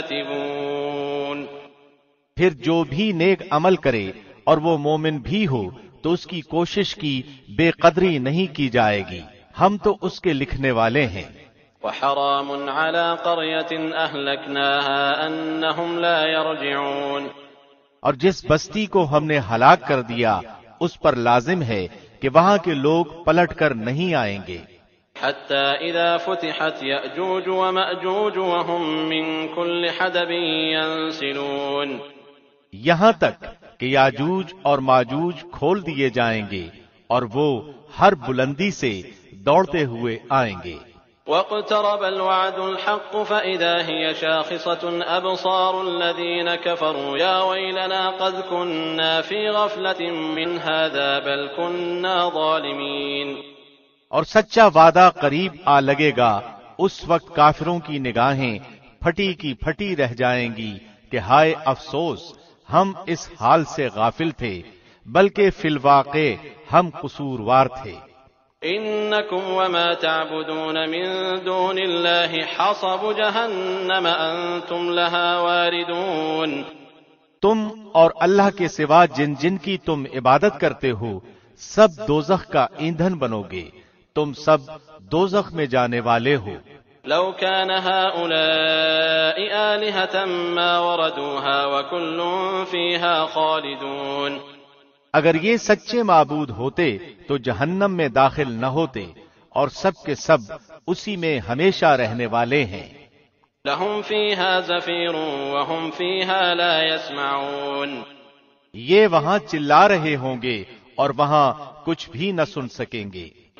كاتبون۔ پھر جو بھی نیک عمل کرے اور وہ مومن بھی ہو تو اس کی کوشش کی بے قدری نہیں کی جائے گی، ہم تو اس کے لکھنے والے ہیں۔ وحرام على قرية أهلكناها أنهم لا يرجعون۔ اور جس بستی کو ہم نے ہلاک کر دیا اس پر لازم ہے کہ وہاں کے لوگ پلٹ کر نہیں آئیں گے۔ حتى إذا فتحت يأجوج ومأجوج وهم من كل حدب ينسلون۔ یہاں تک کہ یاجوج اور ماجوج کھول دیے جائیں گے اور وہ ہر بلندی سے دوڑتے ہوئے آئیں گے۔ واقترب الوعد الحق فإذا هي شاخصة أبصار الذين كفروا يا ويلنا قد كنا في غفلة من هذا بل كنا ظالمين۔ اور سچا وعدہ قریب آ لگے گا، اس وقت کافروں کی نگاہیں پھٹی کی پھٹی رہ جائیں گی کہ ہائے افسوس، ہم اس حال سے غافل تھے، بلکہ فی الواقع ہم قصوروار تھے۔ انکم وما تعبدون من دون اللہ حصب جہنم انتم لها واردون۔ تم اور اللہ کے سوا جن جن کی تم عبادت کرتے ہو سب دوزخ کا ایندھن بنو گے، تم سب دوزخ میں جانے والے ہو۔ لو كان هؤلاء آلهة ما وردوها وكل فيها خالدون۔ اگر یہ سچے معبود ہوتے تو جہنم میں داخل نہ ہوتے، اور سب کے سب اسی میں ہمیشہ رہنے والے ہیں۔ لهم فيها زفير وهم فيها لا يسمعون۔ یہ وہاں چلا رہے ہوں گے اور وہاں کچھ بھی نہ سن سکیں گے۔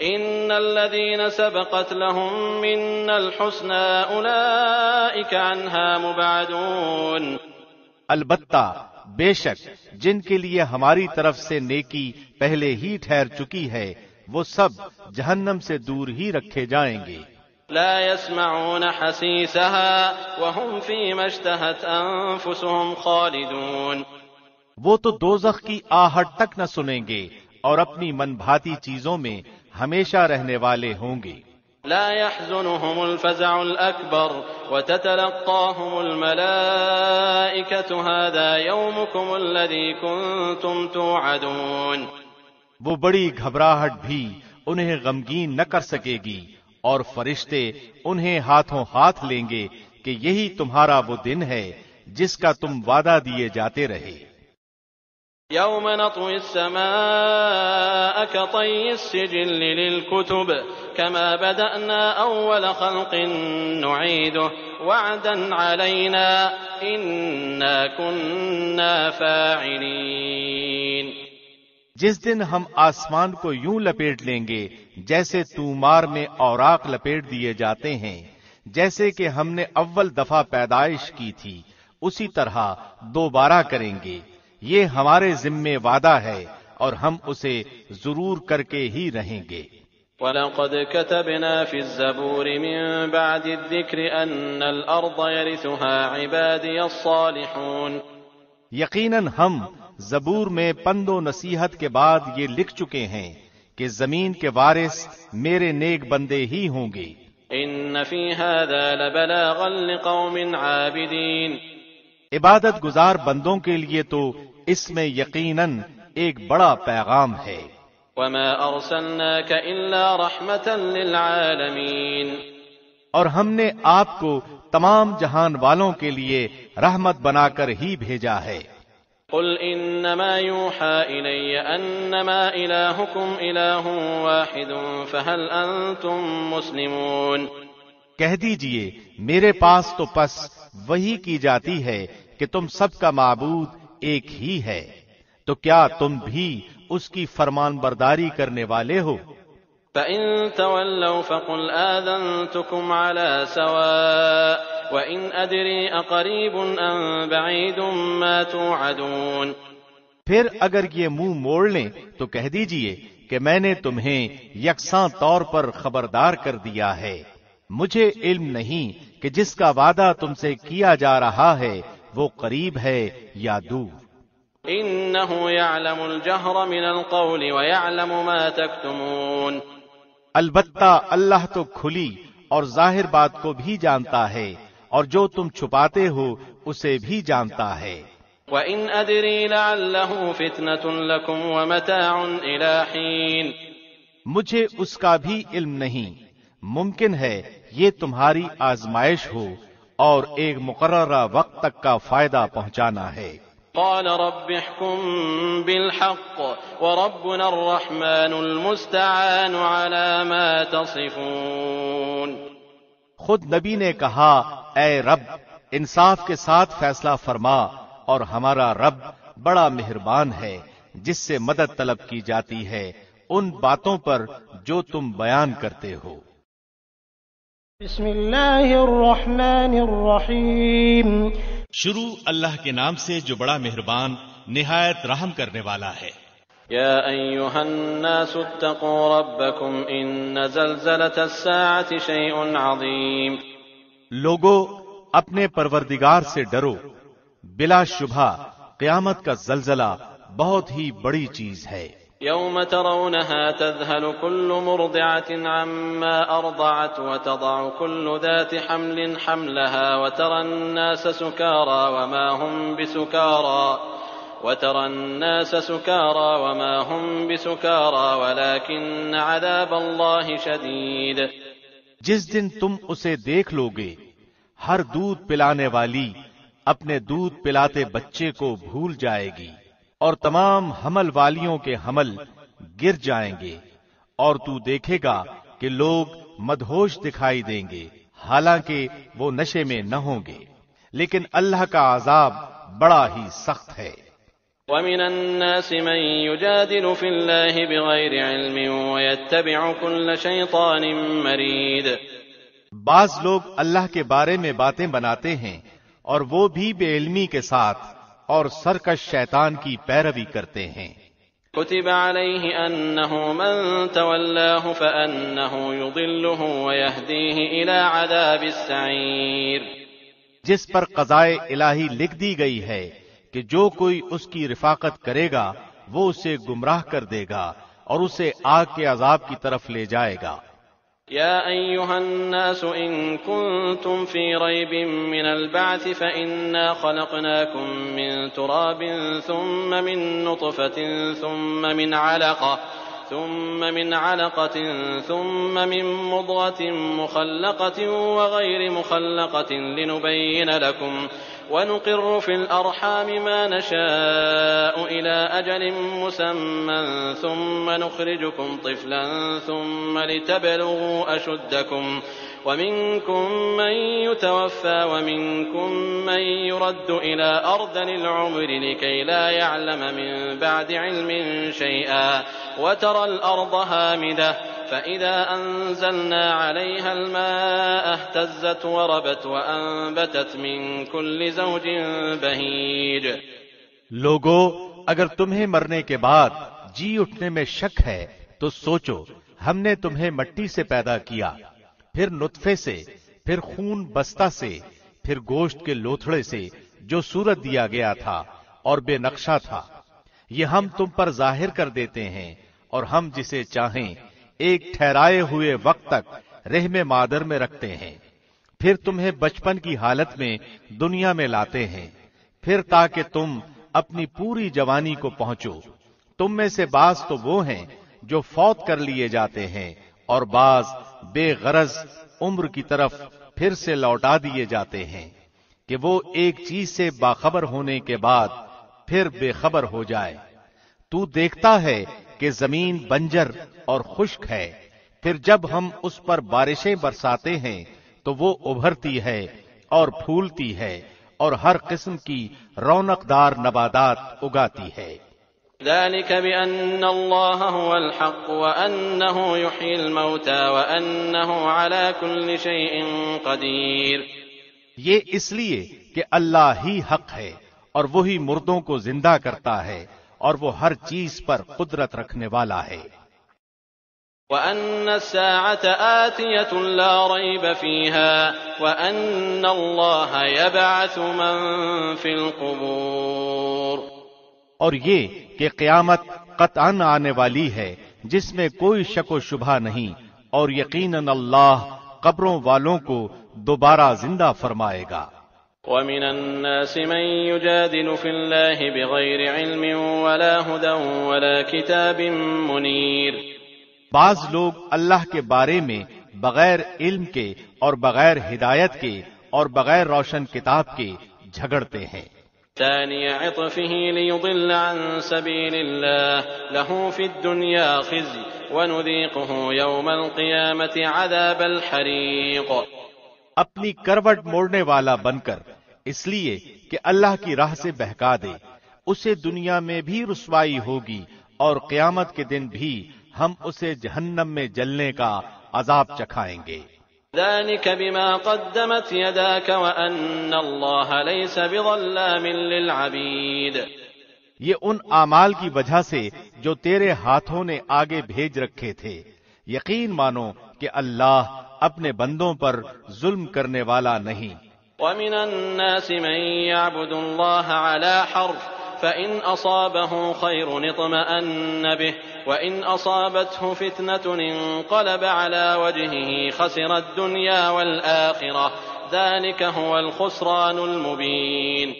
إن الذين سبقت لهم منا الحسنى أولئك عنها مبعدون. البتہ بے شک جن کے لیے ہماری طرف سے نیکی پہلے ہی ٹھہر چکی ہے وہ سب جہنم سے دور ہی رکھے جائیں گے. لا يسمعون حسيسها وهم فيما اشتهت أنفسهم خالدون. وہ تو دوزخ کی آہٹ تک نہ سنیں گے اور اپنی من بھاتی چیزوں میں ہمیشہ رہنے والے ہوں گے. لا يحزنهم الفزع الأكبر وتتلقاهم الملائكة هذا يومكم الذي كنتم توعدون. وہ بڑی گھبراہٹ بھی انہیں غمگین نہ کر سکے گی اور فرشتے انہیں ہاتھوں ہاتھ لیں گے کہ یہی تمہارا وہ دن ہے جس کا تم وعدہ دیے جاتے رہے. يوم نطوي السماء كطي السجل للكتب كما بدأنا أول خلق نعيده وعدا علينا إنا كنا فاعلين. جس دن ہم آسمان کو یوں لپیٹ لیں گے جیسے تومار میں اوراق لپیٹ دیے جاتے ہیں، جیسے کہ ہم نے اول دفعہ پیدائش کی تھی اسی طرح دوبارہ کریں گے. یہ ہمارے ذمے وعدہ ہے اور ہم اسے ضرور کر کے ہی رہیں گے. وَلَقَدْ كَتَبْنَا فِي الزَّبُورِ مِن بَعْدِ الذِّكْرِ أَنَّ الْأَرْضَ يَرِثُهَا عِبَادِيَ الصَّالِحُونَ. یقیناً ہم زبور میں پند و نصیحت کے بعد یہ لکھ چکے ہیں کہ زمین کے وارث میرے نیک بندے ہی ہوں گے. إِنَّ فِي هَذَا لَبَلَاغًا لِقَوْمٍ عَابِدِينَ. عبادت گزار بندوں کے لیے تو اس میں یقیناً ایک بڑا پیغام ہے. وَمَا أَرْسَلْنَاكَ إِلَّا رَحْمَةً لِلْعَالَمِينَ. اور ہم نے آپ کو تمام جہان والوں کے لیے رحمت بنا کر ہی بھیجا ہے. قُلْ إِنَّمَا يُوحَى إِلَيَّ أَنَّمَا إِلَٰهُكُمْ إِلَٰهٌ وَاحِدٌ فَهَلْ أَنْتُمْ مُسْلِمُونَ. کہہ دیجئے میرے پاس تو پس وہی کی جاتی ہے کہ تم سب کا معبود ایک ہی ہے، تو کیا تم بھی اس کی فرمان برداری کرنے والے ہو؟ فَإِن تَوَلَّوْا فَقُلْ آذَنْتُكُمْ عَلَىٰ سَوَاءٍ وَإِنْ أَدْرِي أَقَرِيبٌ أَمْ بَعِيدٌ مَا تُوعَدُونَ. پھر اگر یہ منہ موڑ لیں تو کہہ دیجئے کہ میں نے تمہیں یکساں طور پر خبردار کر دیا ہے. مجھے علم نہیں کہ جس کا وعدہ تم سے کیا جا رہا ہے وہ قریب ہے یا دور. إِنَّهُ يَعْلَمُ الْجَهْرَ مِنَ الْقَوْلِ وَيَعْلَمُ مَا تَكْتُمُونَ. البتہ اللہ تو کھلی اور ظاہر بات کو بھی جانتا ہے اور جو تم چھپاتے ہو اسے بھی جانتا ہے. وَإِنْ أَدْرِي لَعَلَّهُ فِتْنَةٌ لَكُمْ وَمَتَاعٌ إِلَىٰ حِينٍ. مجھے اس کا بھی علم نہیں، ممکن ہے یہ تمہاری آزمائش ہو اور ایک مقررہ وقت تک کا فائدہ پہنچانا ہے. قال رب احكم بالحق وربنا الرحمن المستعان على ما تصفون. خود نبی نے کہا اے رب انصاف کے ساتھ فیصلہ فرما اور ہمارا رب بڑا مہربان ہے جس سے مدد طلب کی جاتی ہے ان باتوں پر جو تم بیان کرتے ہو. بسم اللہ الرحمن الرحیم. شروع اللہ کے نام سے جو بڑا مہربان نہایت رحم کرنے والا ہے. یا ایھا الناس اتقوا ربکم ان زلزلۃ الساعۃ شیء عظیم. لوگو اپنے پروردگار سے ڈرو، بلا شبہ قیامت کا زلزلہ بہت ہی بڑی چیز ہے. يوم ترونها تذهل كل مرضعة عما أرضعت وتضع كل ذات حمل حملها وترى الناس سكارى وما هم بسكارى ولكن عذاب الله شديد. جس دن تم اسے دیکھ لو گے ہر دودھ پلانے والی اپنے دودھ پلاتے بچے کو بھول جائے گی اور تمام حمل والیوں کے حمل گر جائیں گے، اور تو دیکھے گا کہ لوگ مدہوش دکھائی دیں گے حالانکہ وہ نشے میں نہ ہوں گے، لیکن اللہ کا عذاب بڑا ہی سخت ہے. ومن الناس من يجادل في الله بغير علم ويتبع كل شيطان مريد۔ بعض لوگ اللہ کے بارے میں باتیں بناتے ہیں اور وہ بھی بے علمی کے ساتھ اور سرکش شیطان کی پیروی کرتے ہیں۔ كتب عليه أنه من تولاه فأنه يضله ويهديه إلى عذاب السعير۔ جس پر قضائے الہی لکھ دی گئی ہے کہ جو کوئی اس کی رفاقت کرے گا وہ اسے گمراہ کر دے گا اور اسے آگ کے عذاب کی طرف لے جائے گا۔ يا أيها الناس إن كنتم في ريب من البعث فإنا خلقناكم من تراب ثم من نطفة ثم من علقة ثم من مضغة مخلقة وغير مخلقة لنبين لكم ونقر في الأرحام ما نشاء إلى أجل مسمى ثم نخرجكم طفلا ثم لتبلغوا أشدكم ومنكم من يتوفى ومنكم من يرد إلى أرذل العمر لكي لا يعلم من بعد علم شيئا وترى الأرض هامدة فإذا أنزلنا عليها الماء اهتزت وربت وأنبتت من كل زوج بهيج۔ لوگو، اگر تمہیں مرنے کے بعد جی اٹھنے میں شک ہے تو سوچو، ہم نے تمہیں مٹی سے پیدا کیا، پھر نطفے سے، پھر خون بستہ سے، پھر گوشت کے لوتھڑے سے جو صورت دیا گیا تھا اور بے نقشہ تھا۔ یہ ہم تم پر ظاہر کر دیتے ہیں اور ہم جسے چاہیں ایک ٹھہرائے ہوئے وقت تک رحم مادر میں رکھتے ہیں، پھر تمہیں بچپن کی حالت میں دنیا میں لاتے ہیں، پھر تاکہ تم اپنی پوری جوانی کو پہنچو۔ تم میں سے بعض تو وہ ہیں جو فوت کر لیے جاتے ہیں اور بعض بے غرض عمر کی طرف پھر سے لوٹا دیے جاتے ہیں کہ وہ ایک چیز سے باخبر ہونے کے بعد پھر بے خبر ہو جائے۔ تو دیکھتا ہے کہ زمین بنجر اور خشک ہے، پھر جب ہم اس پر بارشیں برساتے ہیں تو وہ ابھرتی ہے اور پھولتی ہے اور ہر قسم کی رونق دار نباتات اگاتی ہے۔ ذلك بأن الله هو الحق وأنه يحيي الموتى وأنه على كل شيء قدير۔ یہ اس لیے کہ اللہ ہی حق ہے اور وہی مردوں کو زندہ کرتا ہے اور وہ ہر چیز پر قدرت رکھنے والا ہے۔ وأن الساعة آتية لا ريب فيها وأن الله يبعث من في القبور۔ اور یہ کہ قیامت قطعاً آنے والی ہے جس میں کوئی شک و شبہ نہیں، اور یقیناً اللہ قبروں والوں کو دوبارہ زندہ فرمائے گا۔ ومن الناس من يجادل في الله بغير علم ولا هدى ولا كتاب منير۔ بعض لوگ اللہ کے بارے میں بغیر علم کے اور بغیر ہدایت کے اور بغیر روشن کتاب کے جھگڑتے ہیں۔ ثاني عطفه ليضل عن سبيل الله له في الدنيا خزي ونذيقه يوم القيامة عذاب الحريق۔ اپنی کروٹ موڑنے والا بن کر، اس لیے کہ اللہ کی راہ سے بہکا دے، اسے دنیا میں بھی رسوائی ہوگی اور قیامت کے دن بھی ہم اسے جہنم میں جلنے کا عذاب چکھائیں گے۔ ذلك بما قدمت يداك وأن الله ليس بظلام للعبيد۔ یہ ان اعمال کی وجہ سے جو تیرے ہاتھوں نے آگے بھیج رکھے تھے۔ یقین مانو کہ اللہ اپنے بندوں پر ظلم کرنے والا نہیں۔ ومن الناس من يعبد الله على حرف فإن أصابه خير اطمأن به وإن أصابته فتنة انقلب على وجهه خسر الدنيا والآخرة ذلك هو الخسران المبين۔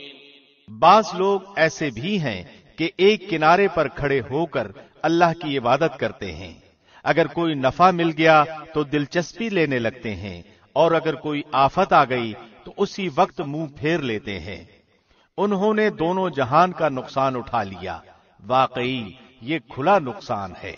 بعض لوگ ایسے بھی ہیں کہ ایک کنارے پر کھڑے ہو کر اللہ کی عبادت کرتے ہیں، اگر کوئی نفع مل گیا تو دلچسپی لینے لگتے ہیں، اور اگر کوئی آفت آ گئی تو اسی وقت منہ پھیر لیتے ہیں۔ انہوں نے دونوں جہان کا نقصان اٹھا لیا، واقعی یہ کھلا نقصان ہے۔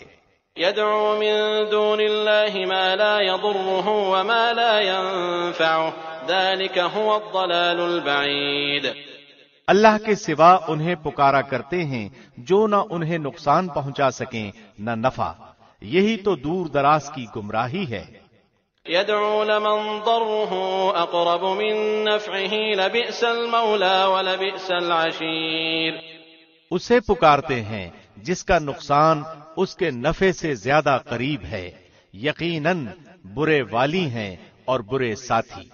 يدعو من دون الله ما لا يضره وما لا ينفعه ذلك هو الضلال البعيد۔ اللہ کے سوا انہیں پکارا کرتے ہیں جو نہ انہیں نقصان پہنچا سکیں نہ نفع. یہی تو دور دراز کی گمراہی ہے. يدعو لمن ضره أقرب من نفعه لبئس المولى ولبئس العشير. اسے پکارتے ہیں جس کا نقصان اس کے نفع سے زیادہ قریب ہے. یقیناً برے والی ہیں اور برے ساتھی.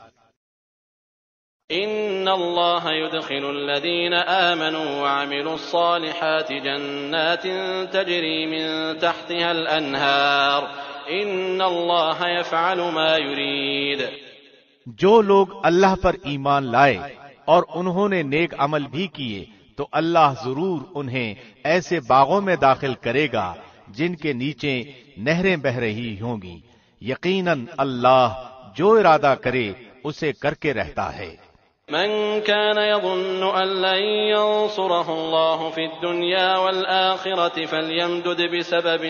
إن الله يدخل الذين آمنوا وعملوا الصالحات جنات تجري من تحتها الأنهار إن الله يفعل ما يريد. جو لوگ اللہ پر ایمان لائے اور انہوں نے نیک عمل بھی کیے تو اللہ ضرور انہیں ایسے باغوں میں داخل کرے گا جن کے نیچے نہریں بہ رہی ہوں گی. یقیناً اللہ جو ارادہ کرے اسے کر کے رہتا ہے. من كان يظن أن لن ينصره الله في الدنيا والآخرة فليمدد بسبب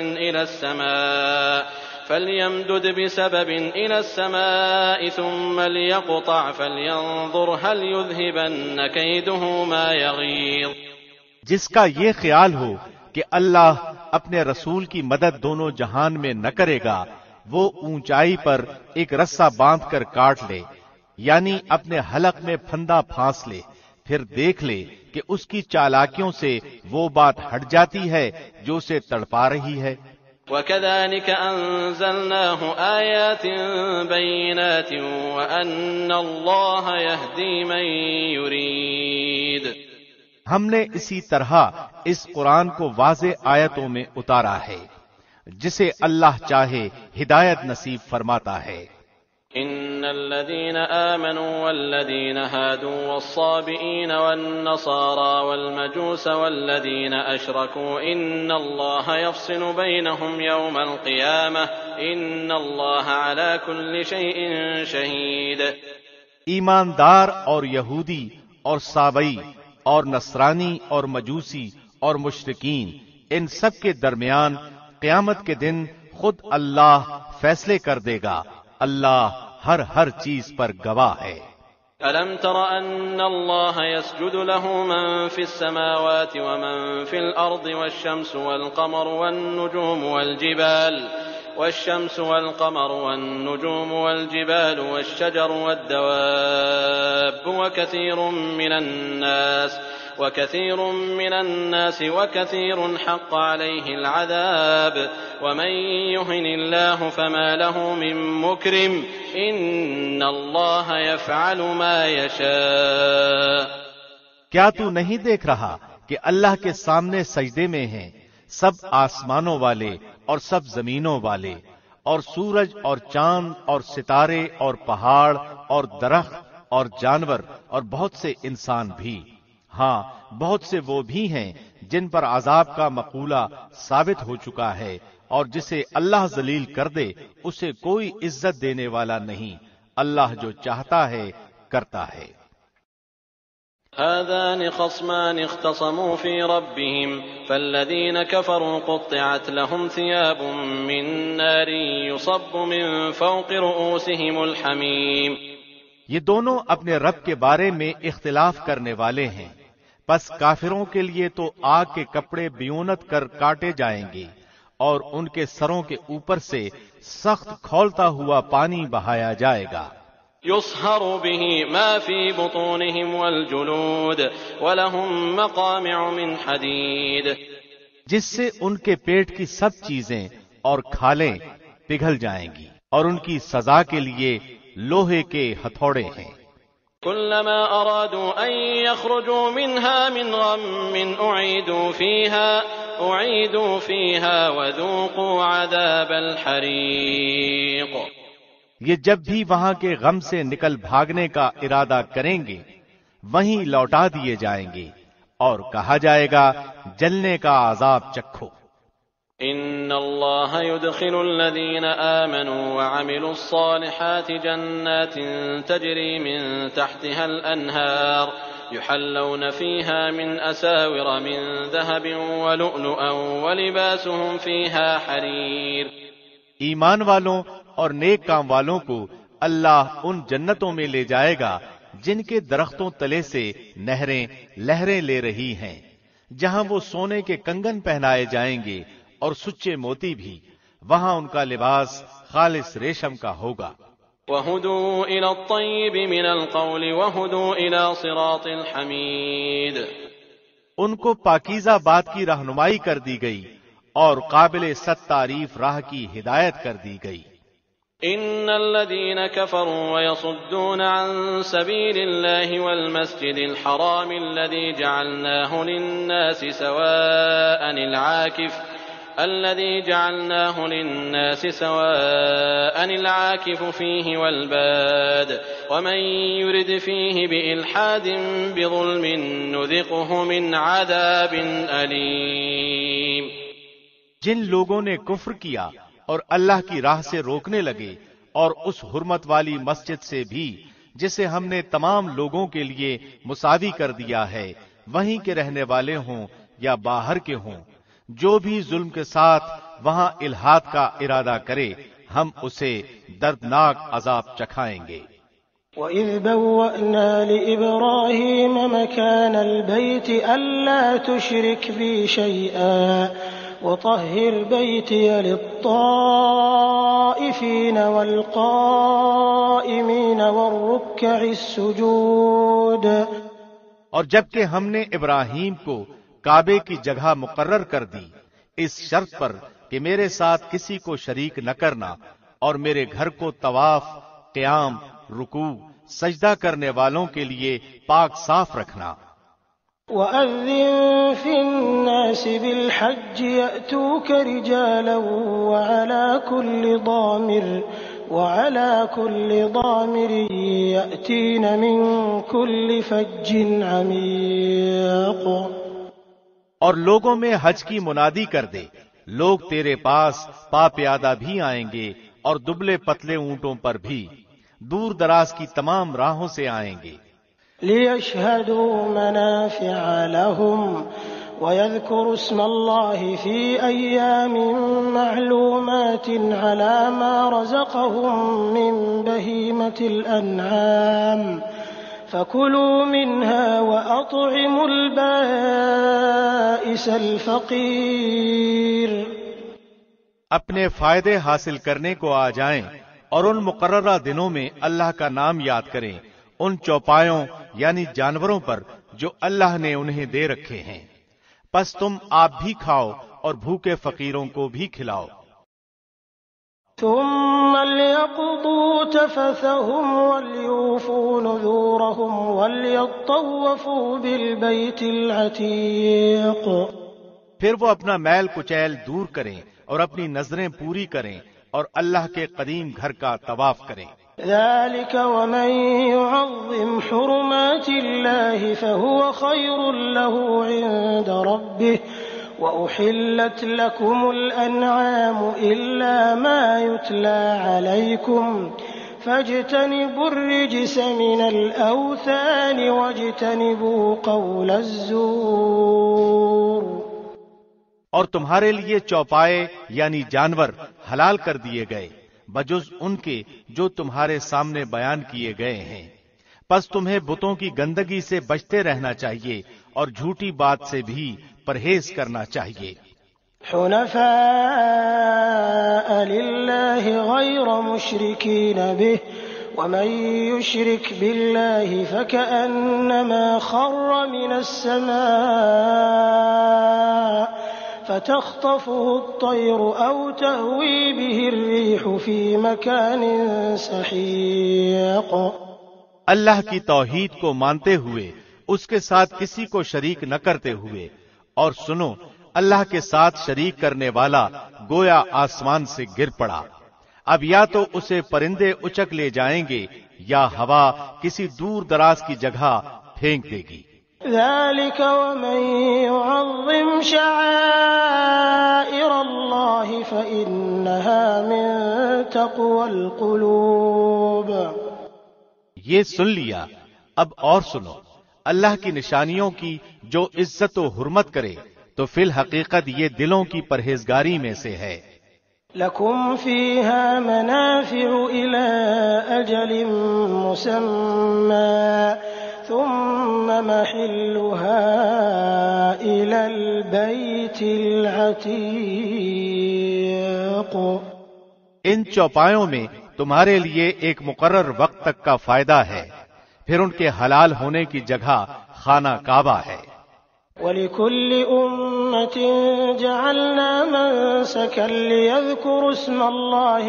إلى السماء ثم ليقطع فلينظر هل يذهبن كيده ما يغيظ. جس کا یہ خیال ہو کہ اللہ اپنے رسول کی مدد دونوں جہان میں نہ کرے گا وہ اونچائی پر ایک رسہ باندھ کر کاٹ لے، یعنی اپنے حلق میں پھندا پھانس لے، پھر دیکھ لے کہ اس کی چالاکیوں سے وہ بات ہٹ جاتی ہے جو اسے تڑپا رہی ہے. وَكَذَلِكَ أَنزَلْنَاهُ آيَاتٍ بَيِّنَاتٍ وَأَنَّ اللَّهَ يَهْدِي مَن يُرِيدُ. ہم نے اسی طرح اس قرآن کو واضح آیتوں میں اتارا ہے. جسے اللہ چاہے ہدایت نصیب فرماتا ہے. إن الذين آمنوا والذين هادوا والصابئين والنصارى والمجوس والذين أشركوا إن الله يفصل بينهم يوم القيامة إن الله على كل شيء شهيد. ایماندار اور یہودی اور صابئی اور نصرانی اور مجوسی اور مشرکین ان سب کے درمیان قیامت کے دن خود اللہ فیصلے کر دے گا. اللہ ہر چیز پر گواہ ہے. ألم تر أن الله يسجد له من في السماوات ومن في الأرض والشمس والقمر والجبال والشجر والدواب وكثير من الناس وكثير حق عليه العذاب ومن يهن الله فما له من مكرم إن الله يفعل ما يشاء. کیا تو نہیں دیکھ رہا کہ اللہ کے سامنے سجدے میں ہیں سب آسمانوں والے اور سب زمینوں والے اور سورج اور چاند اور ستارے اور پہاڑ اور درخت اور جانور اور بہت سے انسان بھی. ہاں بہت سے وہ بھی ہیں جن پر عذاب کا مقولہ ثابت ہو چکا ہے اور جسے اللہ ذلیل کر دے اسے کوئی عزت دینے والا نہیں. اللہ جو چاہتا ہے کرتا ہے. هذان خصمان اختصموا في ربهم فالذين كفروا قطعت لهم ثياب من نار يصب من فوق رؤوسهم الحميم. یہ دونوں اپنے رب کے بارے میں اختلاف کرنے والے ہیں، بس کافروں کے لیے تو آگ کے کپڑے بیونت کر کاٹے جائیں گے اور ان کے سروں کے اوپر سے سخت کھولتا ہوا پانی بہایا جائے گا. يصهر به ما في بطونهم والجلود ولهم مقامع من حديد. جس سے ان کے پیٹ کی سب چیزیں اور کھالیں پگھل جائیں گی اور ان کی سزا کے لیے لوہے کے ہتھوڑے ہیں. كلما أرادوا أن يخرجوا منها من غم أعيدوا فيها وذوقوا عذاب الحريق. یہ جب بھی وہاں کے غم سے نکل بھاگنے کا ارادہ کریں گے وہیں لوٹا دیے جائیں گے اور کہا جائے گا جلنے کا عذاب چکھو. ان اللہ يدخل الذین آمنوا وعملوا الصالحات جنات تجری من تحتها الانہار يحلون فيها من اساور من ذهب ولؤلؤا ولباسهم فيها حرير. ایمان والوں اور نیک کام والوں کو اللہ ان جنتوں میں لے جائے گا جن کے درختوں تلے سے نہریں لہریں لے رہی ہیں، جہاں وہ سونے کے کنگن پہنائے جائیں گے اور سچے موتی بھی، وہاں ان کا لباس خالص ریشم کا ہوگا۔ وَهُدُوا إِلَى الطَّيِّبِ مِنَ الْقَوْلِ وَهُدُوا إِلَى صِرَاطِ الْحَمِيدِ۔ ان کو پاکیزہ بات کی رہنمائی کر دی گئی اور قابل ست تعریف راہ کی ہدایت کر دی گئی۔ إِنَّ الَّذِينَ كَفَرُوا وَيَصُدُّونَ عَن سَبِيلِ اللَّهِ وَالْمَسْجِدِ الْحَرَامِ الَّذِي جَعَلْنَاهُ لِلنَّاسِ سَوَاءً الْعَاكِفُ فِيهِ وَالْبَادِ وَمَن يُرِدْ فِيهِ بِإِلْحَادٍ بِظُلْمٍ نُذِقْهُ مِنْ عَذَابٍ أَلِيمٍ۔ جن لوگوں نے کفر کیا اور اللہ کی راہ سے روکنے لگے اور اس حرمت والی مسجد سے بھی جسے ہم نے تمام لوگوں کے لیے مساوی کر دیا ہے، وہیں کے رہنے والے ہوں یا باہر کے ہوں، جو بھی ظلم کے ساتھ وہاں الحاد کا ارادہ کرے ہم اسے دردناک عذاب چکھائیں گے۔ وَإِذْ بَوَّأْنَا لِإِبْرَاهِيمَ مَكَانَ الْبَيْتِ أَلَّا تُشْرِكْ بِي شَيْئًا وَطَهِّرْ بَيْتِيَ لِلطَّائِفِينَ وَالْقَائِمِينَ وَالرُّكَّعِ السُّجُودِ۔ اور جبکہ ہم نے ابراہیم کو کعبے کی جگہ مقرر کر دی، اس شرط پر کہ میرے ساتھ کسی کو شریک نہ کرنا، اور میرے گھر کو طواف، قیام، رکوع، سجدہ کرنے والوں کے لیے پاک صاف رکھنا۔ وَأَذِّن فِي النَّاسِ بِالْحَجِّ يَأْتُوكَ رِجَالًا وَعَلَى كُلِّ ضَامِرٍ يَأْتِينَ مِنْ كُلِّ فَجٍّ عَمِيقٍ۔ اور لوگوں میں حج کی منادی کر دے، لوگ تیرے پاس پا پیادہ بھی آئیں گے اور دبلے پتلے اونٹوں پر بھی، دور دراز کی تمام راہوں سے آئیں گے۔ لِيَشْهَدُوا مَنَافِعَ لَهُمْ وَيَذْكُرُوا اسْمَ اللَّهِ فِي أَيَّامٍ مَّعْلُومَاتٍ عَلَى مَا رَزَقَهُم مِّن بَهِيمَةِ الْأَنْعَامِ فَكُلُوا مِنْهَا وَأَطْعِمُوا الْبَائِسَ الْفَقِيرَ۔ اپنے فائدے حاصل کرنے کو آ جائیں اور ان مقررہ دنوں میں اللہ کا نام یاد کریں، ان چوپایوں یعنی جانوروں پر جو اللہ نے انہیں دے رکھے ہیں، پس تم آپ بھی کھاؤ اور بھوکے فقیروں کو بھی کھلاؤ۔ ثم ليقضوا تفثهم وليوفوا نذورهم وليطوفوا بالبيت العتيق۔ پھر وہ اپنا میل کچیل دور کریں اور اپنی نظریں پوری کریں اور اللہ کے قدیم گھر کا طواف کریں۔ ذلك ومن يعظم حرمات الله فهو خير له عند ربه وأحلت لكم الأنعام إلا ما يتلى عليكم فاجتنبوا الرجس من الأوثان واجتنبوا قول الزور۔ اور تمہارے لیے چوپائے یعنی جانور حلال کر دیے گئے بجز ان کے جو تمہارے سامنے بیان کیے گئے ہیں، پس تمہیں بتوں کی گندگی سے بچتے رہنا چاہیے اور جھوٹی بات سے بھی پرہیز کرنا چاہیے۔ حنفاء للہ غیر مشرکین به ومن يشرك بالله فكأنما خر من السماء فتخطفه الطير أو تهوي به الريح في مكان سحيق۔ اللہ کی توحید کو مانتے ہوئے، اس کے ساتھ کسی کو شریک نہ کرتے ہوئے، اور سنو، اللہ کے ساتھ شریک کرنے والا گویا آسمان سے گر پڑا، اب یا تو اسے پرندے اچک لے جائیں گے یا ہوا کسی دور دراز کی جگہ پھینک دے گی۔ ذلك ومن يعظم شعائر الله فإنها من تقوى القلوب۔ یہ سن لیا، اب اور سنو، اللہ کی نشانیوں کی جو عزت و حرمت کرے تو فی الحقیقت یہ دلوں کی پرہیزگاری میں سے ہے۔ لكم فيها منافع إلى أجل مسمى ثم محلها إلى البيت العتيق۔ ان چوپایوں میں تمہارے لیے ایک مقرر وقت تک کا فائدہ ہے، پھر ان کے حلال ہونے کی جگہ خانہ کعبہ ہے۔ وَلِكُلِّ أُمَّةٍ جَعَلْنَا مَنسَكًا لِيَذْكُرُوا اسْمَ اللَّهِ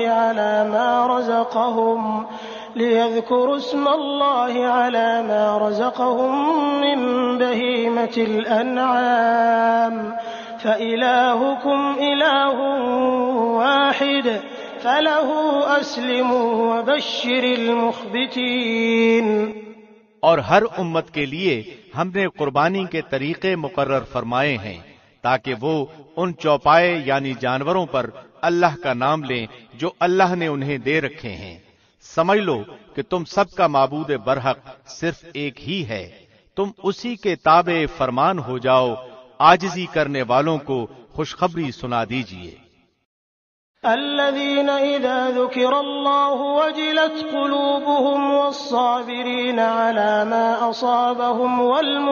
عَلَى مَا رَزَقَهُم مِّن بَهِيمَةِ الْأَنْعَامِ فَإِلَٰهُكُمْ إِلَٰهٌ وَاحِدٌ فَلَهُ أَسْلِمُوا وَبَشِّرِ الْمُخْبِتِينَ۔ اور ہر امت کے لیے ہم نے قربانی کے طریقے مقرر فرمائے ہیں تاکہ وہ ان چوپائے یعنی جانوروں پر اللہ کا نام لیں جو اللہ نے انہیں دے رکھے ہیں۔ سمجھ لو کہ تم سب کا معبود برحق صرف ایک ہی ہے، تم اسی کے تابع فرمان ہو جاؤ۔ عاجزی کرنے والوں کو خوشخبری سنا دیجیے۔ الذين إذا ذكر الله وجلت قلوبهم والصابرين على ما أصابهم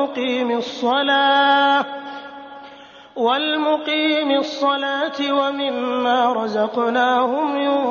والمقيم الصلاة ومما رزقناهم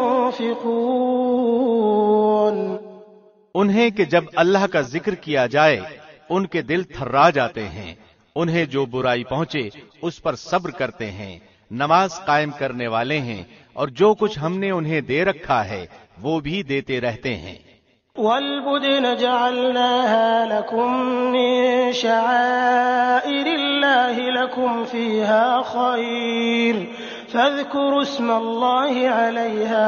ينفقون۔ انہیں کہ جب اللہ کا ذکر کیا جائے ان کے دل تھرا جاتے ہیں، انہیں جو برائی پہنچے اس پر صبر کرتے ہیں، نماز قائم کرنے والے ہیں، اور جو کچھ ہم نے انہیں دے رکھا ہے وہ بھی دیتے رہتے ہیں۔ وَالْبُدْنَ جَعَلْنَاهَا لَكُم مِّن شَعَائِرِ اللَّهِ لَكُمْ فِيهَا خَيْرٌ فَاذْكُرُوا اسْمَ اللَّهِ عَلَيْهَا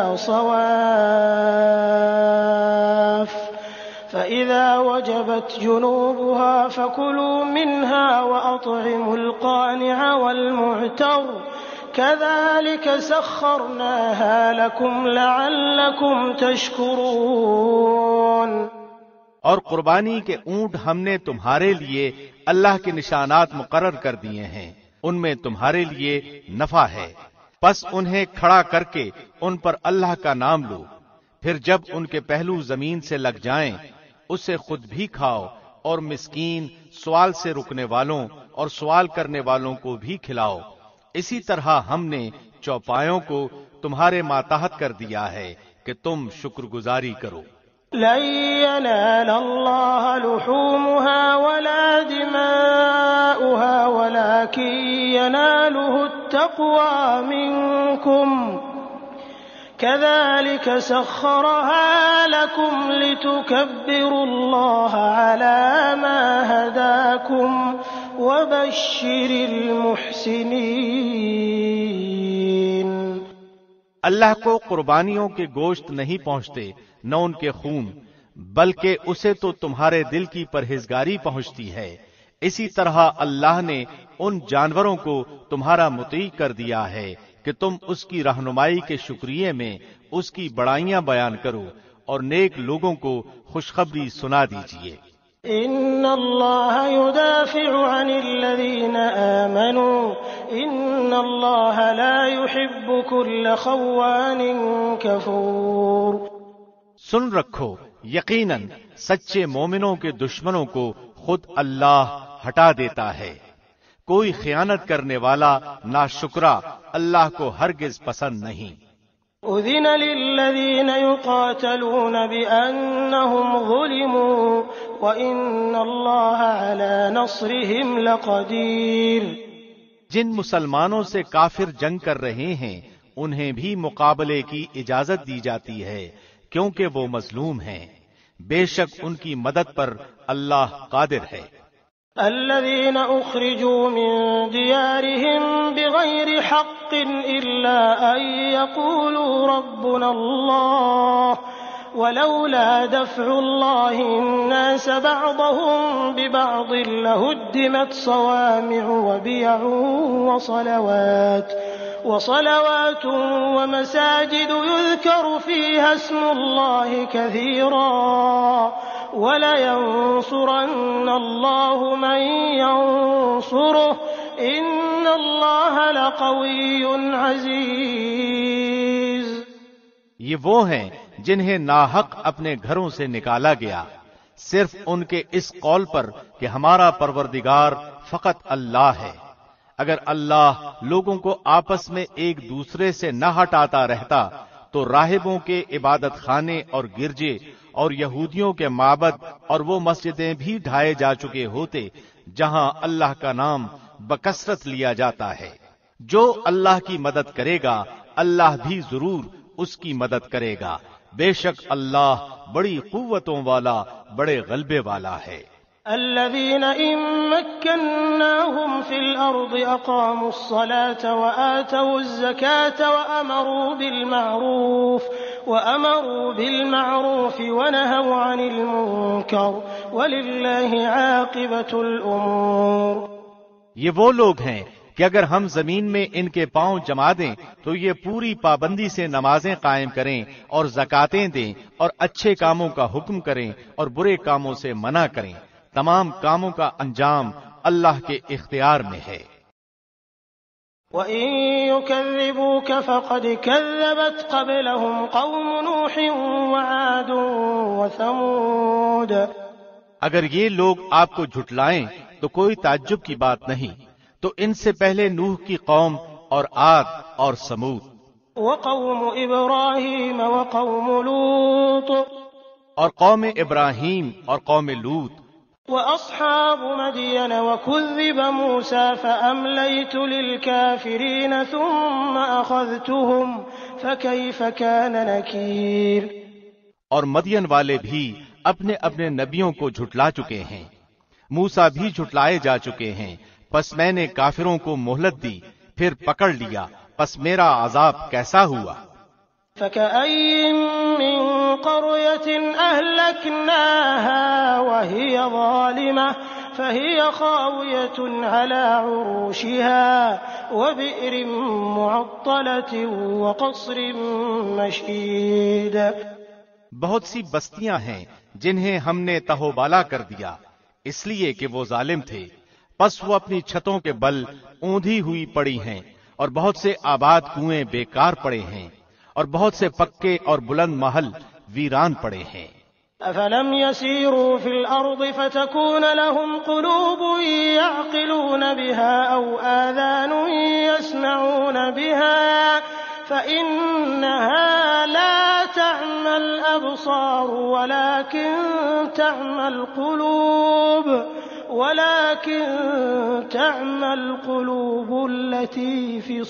صَوَافَّ فَإِذَا وَجَبَتْ جُنُوبُهَا فَكُلُوا مِنْهَا وَأَطْعِمُوا الْقَانِعَ وَالْمُعْتَرَّ كَذَلِكَ سَخَّرْنَاهَا لَكُمْ لَعَلَّكُمْ تَشْكُرُونَ۔ اور قربانی کے اونٹ ہم نے تمہارے لیے اللہ کے نشانات مقرر کر دیے ہیں، ان میں تمہارے لیے نفع ہے، پس انہیں کھڑا کر کے ان پر اللہ کا نام لو، پھر جب ان کے پہلو زمین سے لگ جائیں اسے خود بھی کھاؤ، اور مسکین، سوال سے رکنے والوں اور سوال کرنے والوں کو بھی کھلاؤ۔ اسی طرح ہم نے چوپایوں کو تمہارے ماتحت کر دیا ہے کہ تم شکر گزاری کرو۔ لن ينال الله لحومها ولا دماؤها ولكن يناله التقوى منكم كذلك سخرها لكم لتكبروا الله على ما هداكم وبشر المحسنين۔ اللہ کو قربانیوں کے گوشت نہیں پہنچتے نہ ان کے خون، بلکہ اسے تو تمہارے دل کی پرہیزگاری پہنچتی ہے۔ اسی طرح اللہ نے ان جانوروں کو تمہارا مطیع کر دیا ہے کہ تم اس کی رہنمائی کے شکریہ میں اس کی بڑائیاں بیان کرو اور نیک لوگوں کو خوشخبری سنا دیجیے۔ ان اللہ يدافع عن الذین آمنوا ان اللہ لا يحب كل خوان کفور۔ سن رکھو، یقیناً سچے مومنوں کے دشمنوں کو خود اللہ ہٹا دیتا ہے۔ کوئی خیانت کرنے والا ناشکرا اللہ کو ہرگز پسند نہیں۔ اذن للذین یقاتلون بأنہم ظلموا وإن اللہ علی نصرہم لقدیر۔ جن مسلمانوں سے کافر جنگ کر رہے ہیں انہیں بھی مقابلے کی اجازت دی جاتی ہے کیونکہ وہ مظلوم ہیں، بے شک ان کی مدد پر اللہ قادر ہے۔ الذين أخرجوا من ديارهم بغير حق إلا أن يقولوا ربنا الله ولولا دفع الله الناس بعضهم ببعض لهدمت صوامع وبيع وصلوات ومساجد يذكر فيها اسم الله كثيرا وَلَيَنصُرَنَّ اللَّهُ مَن يَنصُرُهُ إِنَّ اللَّهَ لَقَوِيٌّ عَزِيزٌ۔ یہ وہ ہیں جنہیں ناحق اپنے گھروں سے نکالا گیا صرف ان کے اس قول پر کہ ہمارا پروردگار فقط اللہ ہے۔ اگر اللہ لوگوں کو آپس میں ایک دوسرے سے نہ ہٹاتا رہتا تو راہبوں کے عبادت خانے اور گرجے اور یہودیوں کے معبد اور وہ مسجدیں بھی ڈھائے جا چکے ہوتے جہاں اللہ کا نام بکثرت لیا جاتا ہے۔ جو اللہ کی مدد کرے گا اللہ بھی ضرور اس کی مدد کرے گا، بے شک اللہ بڑی قوتوں والا، بڑے غلبے والا ہے۔ الذين إن مكناهم في الأرض أقاموا الصلاة وآتوا الزكاة وأمروا بالمعروف ونهوا عن المنكر ولله عاقبة الأمور۔ یہ وہ لوگ ہیں کہ اگر ہم زمین میں ان کے پاؤں جما دیں تو یہ پوری پابندی سے نمازیں قائم کریں اور زکاتیں دیں اور اچھے کاموں کا حکم کریں اور برے کاموں سے منع کریں۔ تمام کاموں کا انجام اللہ کے اختیار میں ہے۔ وَإِن يُكَذِّبُوكَ فَقَدْ كَذَّبَتْ قَبْلَهُمْ قَوْمُ نُوحٍ وَعَادٌ وَثَمُودَ۔ اگر یہ لوگ آپ کو جھٹلائیں تو کوئی تعجب کی بات نہیں، تو ان سے پہلے نوح کی قوم اور عاد اور سمود، وقوم ابراہیم وقوم لوط، اور قوم ابراہیم اور قوم لوط، وأصحاب مدين وكذب موسى فأمليت للكافرين ثم أخذتهم فكيف كان نكير۔ اور مدین والے بھی اپنے اپنے نبیوں کو جھٹلا چکے ہیں، موسیٰ بھی جھٹلائے جا چکے ہیں، پس میں نے کافروں کو مہلت دی، پھر پکڑ لیا، پس میرا عذاب کیسا ہوا۔ فكأين من قرية أهلكناها وهي ظالمة فهي خاوية على عروشها وبئر معطلة وقصر مشيد۔ بہت سی بستیاں ہیں جنہیں ہم نے تہو بالا کر دیا اس لیے کہ وہ ظالم تھے، پس وہ اپنی چھتوں کے بل اوندھی ہوئی پڑی ہیں، اور بہت سے آباد کنویں بیکار پڑے ہیں، اور بہت سے پکے اور بلند محل ویران پڑے ہیں۔ افلم يسيروا في الارض فتكون لهم قلوب يعقلون بها او آذان يسمعون بها فإنها لا تعمى الابصار ولكن تعمى القلوب التي في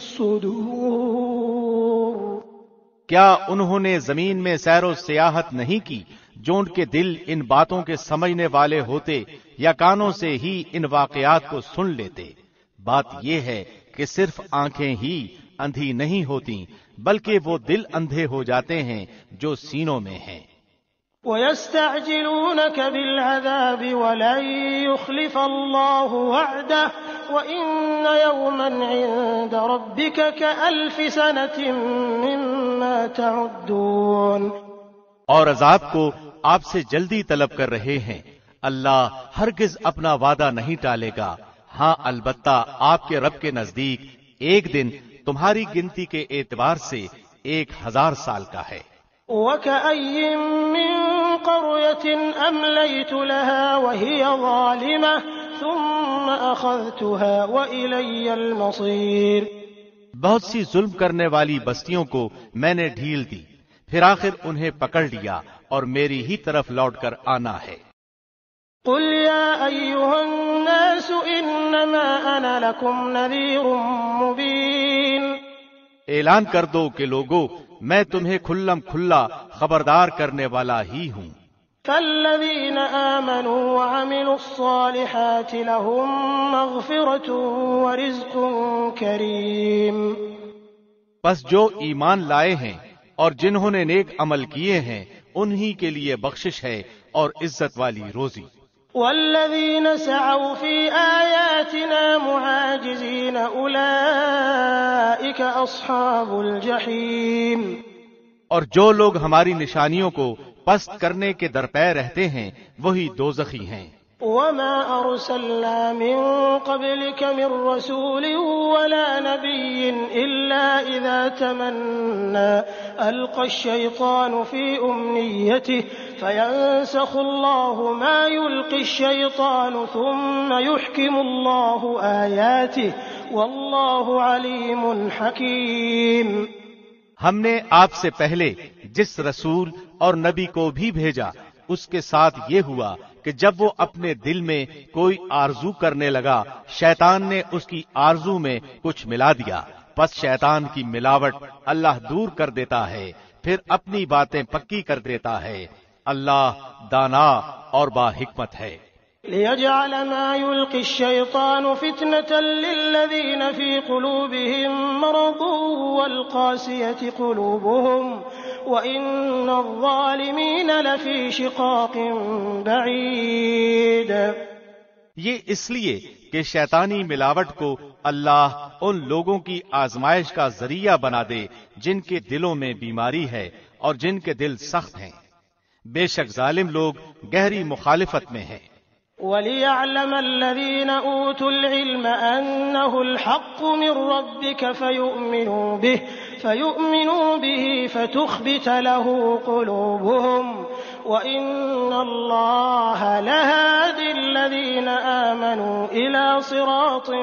الصدور۔ کیا انہوں نے زمین میں سیر و سیاحت نہیں کی جو ان کے دل ان باتوں کے سمجھنے والے ہوتے یا کانوں سے ہی ان واقعات کو سن لیتے؟ بات یہ ہے کہ صرف آنکھیں ہی اندھی نہیں ہوتی بلکہ وہ دل اندھے ہو جاتے ہیں جو سینوں میں ہیں۔ وَيَسْتَعْجِلُونَكَ بِالْعَذَابِ وَلَن يُخْلِفَ اللَّهُ وَعْدَهُ وَإِنَّ يَوْمًا عِندَ رَبِّكَ كَأَلْفِ سَنَةٍ مِّمَّا تَعُدُّونَ۔ اور عذاب کو آپ سے جلدی طلب کر رہے ہیں، اللہ ہرگز اپنا وعدہ نہیں ٹالے گا، ہاں البتہ آپ کے رب کے نزدیک ایک دن تمہاری گنتی کے اعتبار سے 1000 سال کا ہے۔ وَكَأَيٍّ مِّن قَرْيَةٍ أَمْلَيْتُ لَهَا وَهِيَ ظَالِمَةٌ ثُمَّ أَخَذْتُهَا وَإِلَيَّ الْمَصِيرُ۔ بہت سی ظلم کرنے والی بستیوں کو میں نے ڈھیل دی، پھر آخر انہیں پکڑ لیا اور میری ہی طرف لوٹ کر آنا ہے۔ قُلْ يَا أَيُّهَا النَّاسُ إِنَّمَا أَنَا لَكُمْ نَذِيرٌ مُّبِينٌ۔ اعلان کر دو کہ لوگو میں تمہیں کھلم کھلا خبردار کرنے والا ہی ہوں۔ فَالَّذِينَ آمَنُوا وَعَمِلُوا الصَّالِحَاتِ لَهُم مَّغْفِرَةٌ وَرِزْقٌ كَرِيمٌ۔ پس جو ایمان لائے ہیں اور جنہوں نے نیک عمل کیے ہیں انہی کے لیے بخشش ہے اور عزت والی روزی۔ والذین سعوا فی آیاتنا معاجزین اولئک اصحاب الجحیم۔ اور جو لوگ ہماری نشانیوں کو پست کرنے کے درپے رہتے ہیں وہی دوزخی ہیں۔ وما أرسلنا من قبلك من رسول ولا نبي إلا إذا تمنى ألقى الشيطان في أمنيته فينسخ الله ما يلقي الشيطان ثم يحكم الله آياته والله عليم حكيم۔ ہم نے آپ سے پہلے جس رسول اور نبی کو بھی بھیجا اس کے ساتھ یہ ہوا کہ جب وہ اپنے دل میں کوئی آرزو کرنے لگا شیطان نے اس کی آرزو میں کچھ ملا دیا، پس شیطان کی ملاوٹ اللہ دور کر دیتا ہے، پھر اپنی باتیں پکی کر دیتا ہے۔ اللہ دانا اور با حکمت ہے۔ ليجعل ما يلقي الشيطان فتنة للذين في قلوبهم مرض والقاسية قلوبهم وإن الظالمين لفي شقاق بعيد۔ یہ اس لیے کہ شیطانی ملاوٹ کو اللہ ان لوگوں کی آزمائش کا ذریعہ بنا دے جن کے دلوں میں بیماری ہے اور جن کے دل سخت ہیں، بے شک ظالم لوگ گہری مخالفت میں ہیں۔ وَلِيَعْلَمَ الَّذِينَ أُوتُوا الْعِلْمَ أَنَّهُ الْحَقُّ مِنْ رَبِّكَ فَيُؤْمِنُوا بِهِ فَتُخْبِتَ لَهُ قُلُوبُهُمْ وَإِنَّ اللَّهَ لَهَادِ الَّذِينَ آمَنُوا إِلَى صِرَاطٍ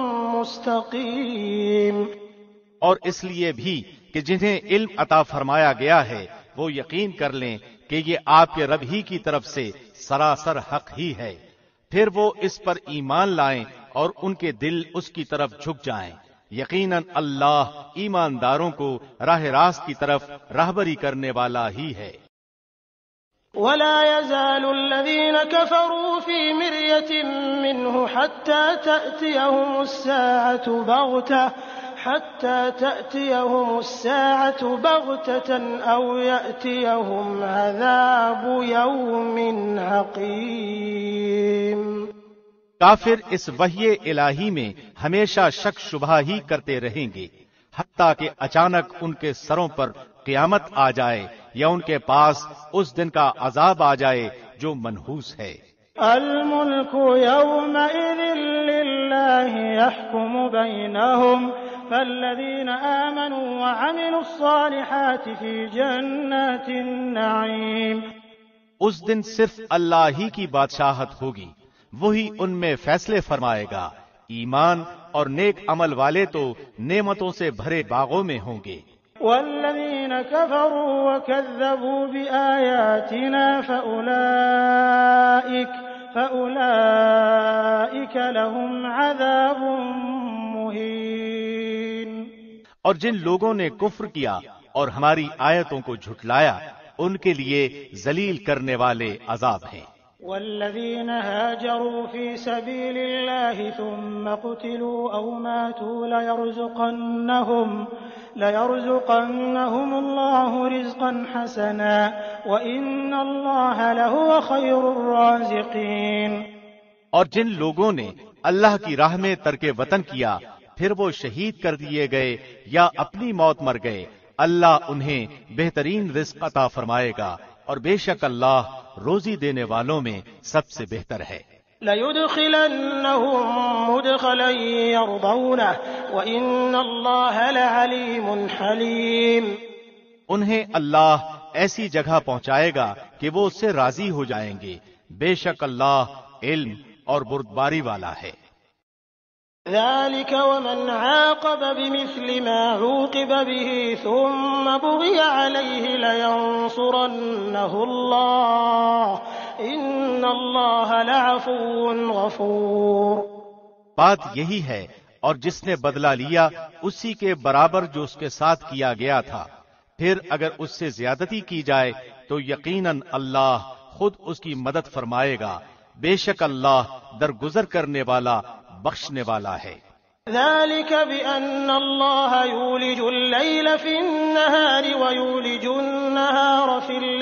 مُسْتَقِيمٍ۔ اور اس لیے بھی کہ جنہیں علم عطا فرمایا گیا ہے وہ یقین کر لیں کہ یہ آپ کے رب ہی کی طرف سے سراسر حق ہی ہے، پھر وہ اس پر ایمان لائیں اور ان کے دل اس کی طرف جھک جائیں۔ یقیناً اللہ ایمانداروں کو راہ راست کی طرف راہبری کرنے والا ہی ہے۔ ولا يزال الذين كفروا في مرية منه حتى تأتيهم الساعة بغتة أو يأتيهم عذاب يوم عقيم۔ کافر اس وحی الہی میں ہمیشہ شک شبہ ہی کرتے رہیں گے حتیٰ کہ اچانک ان کے سروں پر قیامت آ جائے یا ان کے پاس اس دن کا عذاب آ جائے جو منحوس ہے۔ الملك يومئذ لله يحكم بينهم فالذين آمنوا وعملوا الصالحات في جنات النعيم۔ اس دن صرف اللہ ہی کی بادشاہت ہوگی، وہی ان میں فیصلے فرمائے گا۔ ایمان اور نیک عمل والے تو نعمتوں سے بھرے باغوں میں ہوں گے۔ والذين كفروا وكذبوا بآياتنا فأولئك لهم عذاب مهين۔ اور جن لوگوں نے کفر کیا اور ہماری آیتوں کو جھٹلایا ان کے لیے ذلیل کرنے والے عذاب ہیں۔ والذين هاجروا في سبيل الله ثم قتلوا أو ماتوا ليرزقنهم الله رزقا حسنا وإن الله لهو خير الرازقين۔ اور جن لوگوں نے اللہ کی راہ میں ترک وطن کیا پھر وہ شہید کر دیے گئے یا اپنی موت مر گئے، اللہ انہیں بہترین رزق عطا فرمائے گا اور بے شک اللہ روزی دینے والوں میں سب سے بہتر ہے۔ لَيُدْخِلَنَّهُم مُّدْخَلًا يَرْضَوْنَهُ وَإِنَّ اللَّهَ لَعَلِيمٌ حَلِيمٌ۔ انہیں اللہ ایسی جگہ پہنچائے گا کہ وہ اس سے راضی ہو جائیں گے، بے شک اللہ علم اور بردباری والا ہے۔ ذلك ومن عاقب بمثل ما عوقب به ثم بغي عليه لينصرنه الله إن الله لعفو غفور۔ بات یہی ہے، اور جس نے بدلہ لیا اسی کے برابر جو اس کے ساتھ کیا گیا تھا، پھر اگر اس سے زیادتی کی جائے تو یقیناً اللہ خود اس کی مدد فرمائے گا، بے شک اللہ درگزر کرنے والا بخشنے والا ہے۔ ذلك بأن الله يولج الليل في النهار ويولج النهار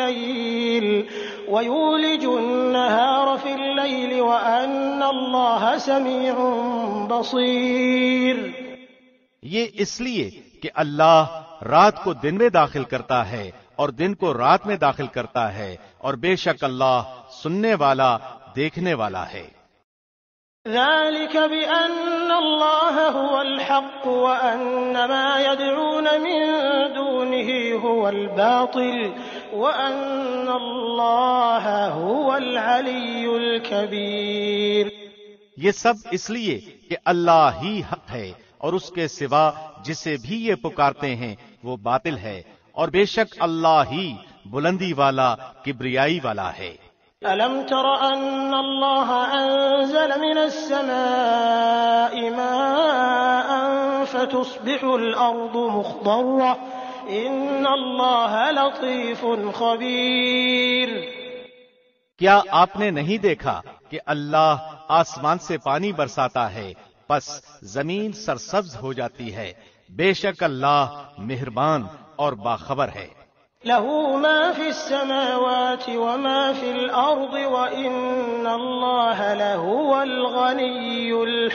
في الليل وأن الله سميع بصير۔ یہ اس لیے کہ اللہ رات کو دن میں داخل کرتا ہے اور دن کو رات میں داخل کرتا ہے، اور بے شک اللہ سننے والا دیکھنے والا ہے۔ ذلك بأن الله هو الحق وأن ما يدعون من دونه هو الباطل وأن الله هو العلي الكبير۔ یہ سب اس لیے کہ اللہ ہی حق ہے اور اس کے سوا جسے بھی یہ پکارتے ہیں وہ باطل ہے، اور بے شک اللہ ہی بلندی والا کبریائی والا ہے۔ ألم تر أن الله أنزل من السماء ماء فتصبح الأرض مخضرة إن الله لطيف خبير۔ کیا آپ نے نہیں دیکھا کہ اللہ آسمان سے پانی برساتا ہے پس زمین سرسبز ہو جاتی ہے؟ بے شک اللہ مہربان اور باخبر ہے۔ له ما في السماوات وما في الأرض وإن الله لهو الغني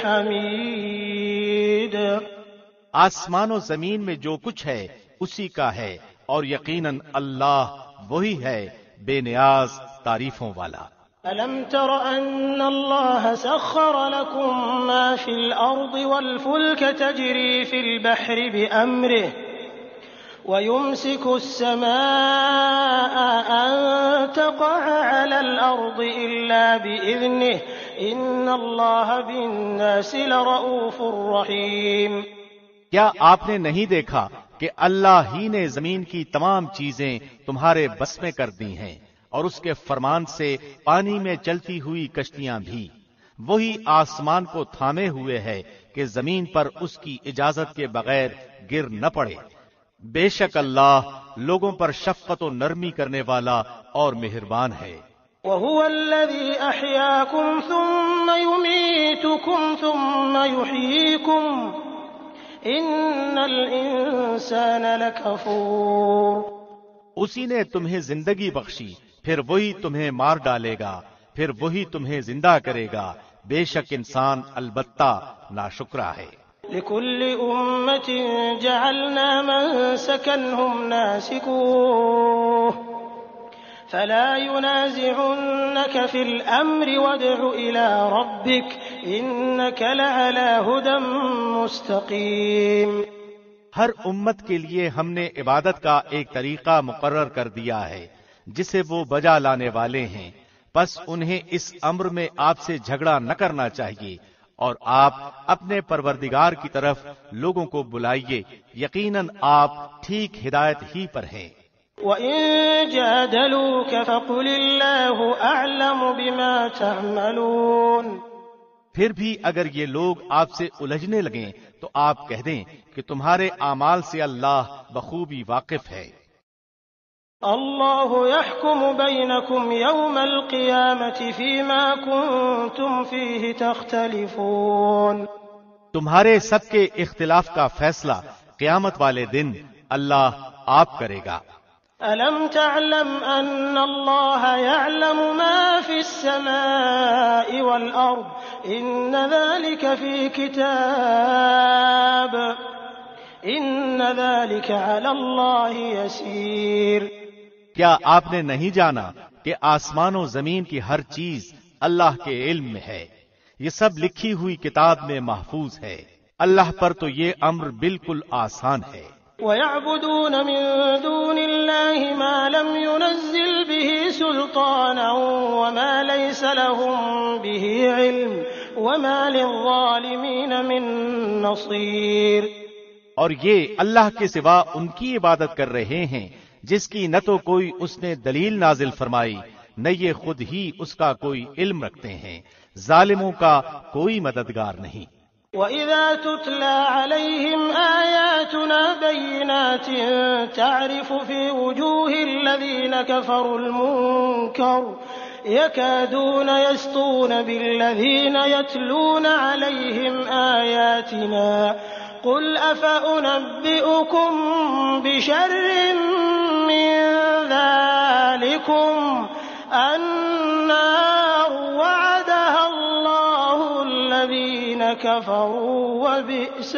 الحميد۔ آسمان و زمین میں جو کچھ ہے اسی کا ہے، اور یقیناً اللہ وہی ہے بے نیاز تعریفوں والا۔ ألم تر أن الله سخر لكم ما في الأرض والفلك تجري في البحر بأمره ويمسك السماء أن تقع على الأرض إلا بإذنه إن الله بالناس لرؤوف رحيم۔ کیا آپ نے نہیں دیکھا کہ اللہ ہی نے زمین کی تمام چیزیں تمہارے بس میں کر دی ہیں، اور اس کے فرمان سے پانی میں چلتی ہوئی کشتیاں بھی؟ وہی آسمان کو تھامے ہوئے ہے کہ زمین پر اس کی اجازت کے بغیر گر نہ پڑے۔ بے شک اللہ لوگوں پر شفقت و نرمی کرنے والا اور مہربان ہے۔ وهو الذي أحياكم ثم يميتكم ثم يحييكم إن الإنسان لكفور۔ اسی نے تمہیں زندگی بخشی، پھر وہی تمہیں مار ڈالے گا، پھر وہی تمہیں زندہ کرے گا، بے شک انسان البتہ ناشکرا ہے۔ لكل أمة جعلنا منسكا هم ناسكوه فلا ينازعنك في الأمر وادع إلى ربك إنك لعلى هدى مستقيم۔ ہر امت کے لیے ہم نے عبادت کا ایک طریقہ مقرر کر دیا ہے جسے وہ بجا لانے والے ہیں، پس انہیں اس امر میں آپ سے جھگڑا نہ کرنا چاہیے، اور آپ اپنے پروردگار کی طرف لوگوں کو بلائیے، یقیناً آپ ٹھیک ہدایت ہی پر ہیں۔ وَإِن جَادَلُوكَ فَقُلِ اللَّهُ أَعْلَمُ بِمَا تَعْمَلُونَ۔ پھر بھی اگر یہ لوگ آپ سے الجھنے لگیں تو آپ کہہ دیں کہ تمہارے اعمال سے اللہ بخوبی واقف ہے۔ اللہ يحكم بينكم يوم القيامة فيما كنتم فيه تختلفون۔ تمہارے سب کے اختلاف کا فیصلہ قیامت والے دن اللہ آپ کرے گا۔ ألم تعلم أن الله يعلم ما في السماء والأرض إن ذلك في كتاب إن ذلك على الله يسير۔ کیا آپ نے نہیں جانا کہ آسمان و زمین کی ہر چیز اللہ کے علم میں ہے؟ یہ سب لکھی ہوئی کتاب میں محفوظ ہے، اللہ پر تو یہ امر بالکل آسان ہے۔ وَيَعْبُدُونَ مِن دُونِ اللَّهِ مَا لَمْ يُنَزِّلْ بِهِ سُلْطَانًا وَمَا لَيْسَ لَهُم بِهِ عِلْمٌ وَمَا لِلظَّالِمِينَ مِن نَّصِيرٍ۔ اور یہ اللہ کے سوا ان کی عبادت کر رہے ہیں جس کی نہ تو کوئی اس نے دلیل نازل فرمائی، نہ یہ خود ہی اس کا کوئی علم رکھتے ہیں، ظالموں کا کوئی مددگار نہیں۔ وَإِذَا تُتْلَى عَلَيْهِمْ آيَاتُنَا بَيِّنَاتٍ تَعْرِفُ فِي وُجُوهِ الَّذِينَ كَفَرُوا الْمُنكَرَ يَكَادُونَ يَسْطُونَ بِالَّذِينَ يَتْلُونَ عَلَيْهِمْ آيَاتِنَا قُلْ أَفَأُنَبِّئُكُم بِشَرٍّ مِّن ذَلِكُمْ النَّارُ وَعَدَهَا اللَّهُ الَّذِينَ كَفَرُوا وَبِئْسَ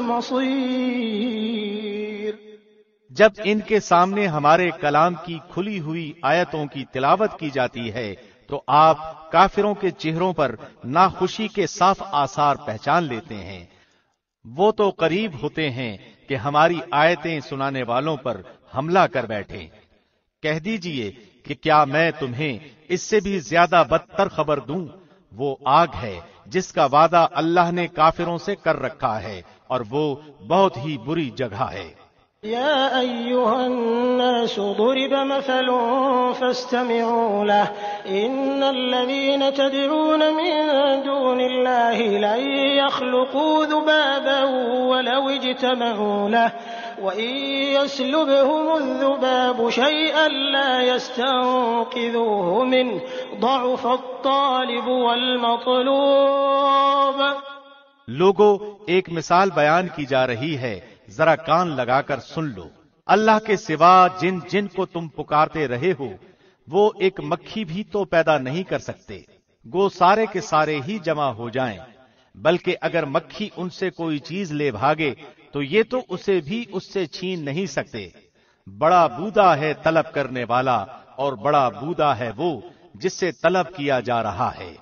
الْمَصِيرُ۔ جب ان کے سامنے ہمارے کلام کی کھلی ہوئی آیتوں کی تلاوت کی جاتی ہے تو آپ کافروں کے چہروں پر ناخوشی کے صاف آثار پہچان لیتے ہیں۔ وہ تو قریب ہوتے ہیں کہ ہماری آیتیں سنانے والوں پر حملہ کر بیٹھیں۔ کہہ دیجئے کہ کیا میں تمہیں اس سے بھی زیادہ بدتر خبر دوں؟ وہ آگ ہے جس کا وعدہ اللہ نے کافروں سے کر رکھا ہے، اور وہ بہت ہی بری جگہ ہے۔ يا أيها الناس ضرب مثل فاستمعوا له إن الذين تدعون من دون الله لن يخلقوا ذبابا ولو اجتمعوا له وإن يسلبهم الذباب شيئا لا يستنقذوه منه ضعف الطالب والمطلوب۔ لوگوں، ایک مثال بیان کی جا رہی ہے، ذرا کان لگا کر سن لو۔ اللہ کے سوا جن جن کو تم پکارتے رہے ہو وہ ایک مکھی بھی تو پیدا نہیں کر سکتے، گو سارے کے سارے ہی جمع ہو جائیں، بلکہ اگر مکھی ان سے کوئی چیز لے بھاگے تو یہ تو اسے بھی اس سے چھین نہیں سکتے۔ بڑا بودا ہے طلب کرنے والا، اور بڑا بودا ہے وہ جس سے طلب کیا جا رہا ہے۔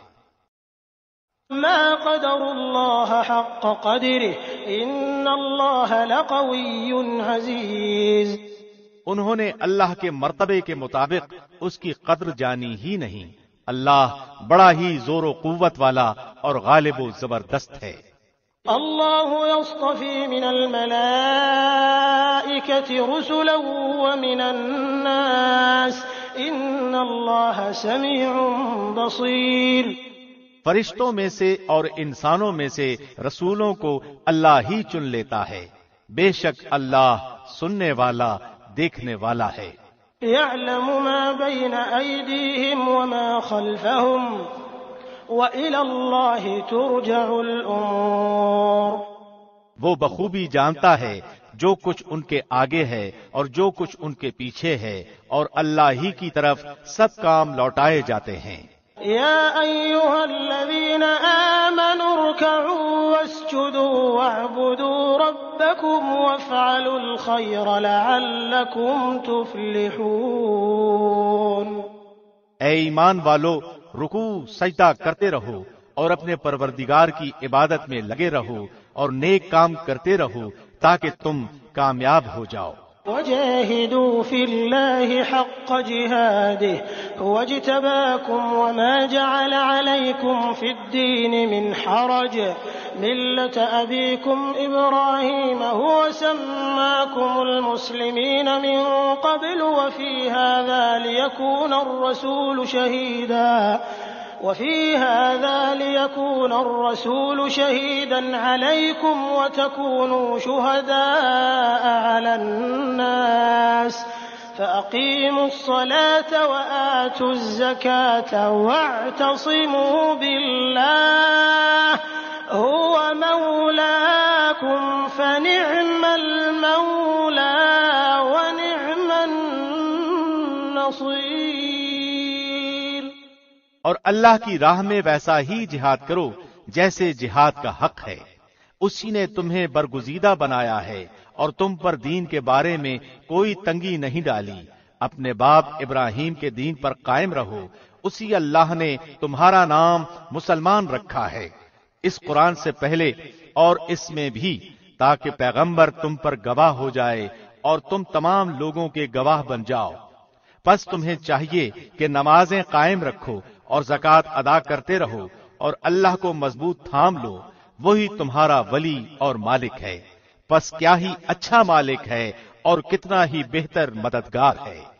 ما قدر الله حق قدره ان الله لقوي عزيز۔ انہوں نے اللہ کے مرتبے کے مطابق اس کی قدر جانی ہی نہیں۔ اللہ بڑا ہی زور و قوت والا اور غالب و زبردست ہے۔ الله يصطفي من الملائكة رسلا ومن الناس ان الله سميع بصير۔ فرشتوں میں سے اور انسانوں میں سے رسولوں کو اللہ ہی چن لیتا ہے، بے شک اللہ سننے والا دیکھنے والا ہے۔ يعلم ما بين أيديهم وما خلفهم وإلى الله ترجع الأمور۔ وہ بخوبی جانتا ہے جو کچھ ان کے آگے ہے اور جو کچھ ان کے پیچھے ہے، اور اللہ ہی کی طرف سب کام لوٹائے جاتے ہیں۔ يا أيها الذين آمنوا اركعوا واسجدوا واعبدوا ربكم وافعلوا الخير لعلكم تفلحون۔ اے ایمان والو، رکوع سجدہ کرتے رہو اور اپنے پروردگار کی عبادت میں لگے رہو اور نیک کام کرتے رہو تاکہ تم کامیاب ہو جاؤ۔ وجاهدوا في الله حق جهاده هو اجتباكم وما جعل عليكم في الدين من حرج ملة أبيكم إبراهيم هو سماكم المسلمين من قبل وفي هذا ليكون الرسول شهيدا عليكم وتكونوا شهداء على الناس فأقيموا الصلاة وآتوا الزكاة واعتصموا بالله هو مولاكم فنعم المولى ونعم النصير۔ اور اللہ کی راہ میں ویسا ہی جہاد کرو جیسے جہاد کا حق ہے۔ اسی نے تمہیں برگزیدہ بنایا ہے اور تم پر دین کے بارے میں کوئی تنگی نہیں ڈالی۔ اپنے باپ ابراہیم کے دین پر قائم رہو، اسی اللہ نے تمہارا نام مسلمان رکھا ہے، اس قرآن سے پہلے اور اس میں بھی، تاکہ پیغمبر تم پر گواہ ہو جائے اور تم تمام لوگوں کے گواہ بن جاؤ۔ پس تمہیں چاہیے کہ نمازیں قائم رکھو اور زکوٰۃ ادا کرتے رہو اور اللہ کو مضبوط تھام لو، وہی تمہارا ولی اور مالک ہے۔ پس کیا ہی اچھا مالک ہے اور کتنا ہی بہتر مددگار ہے۔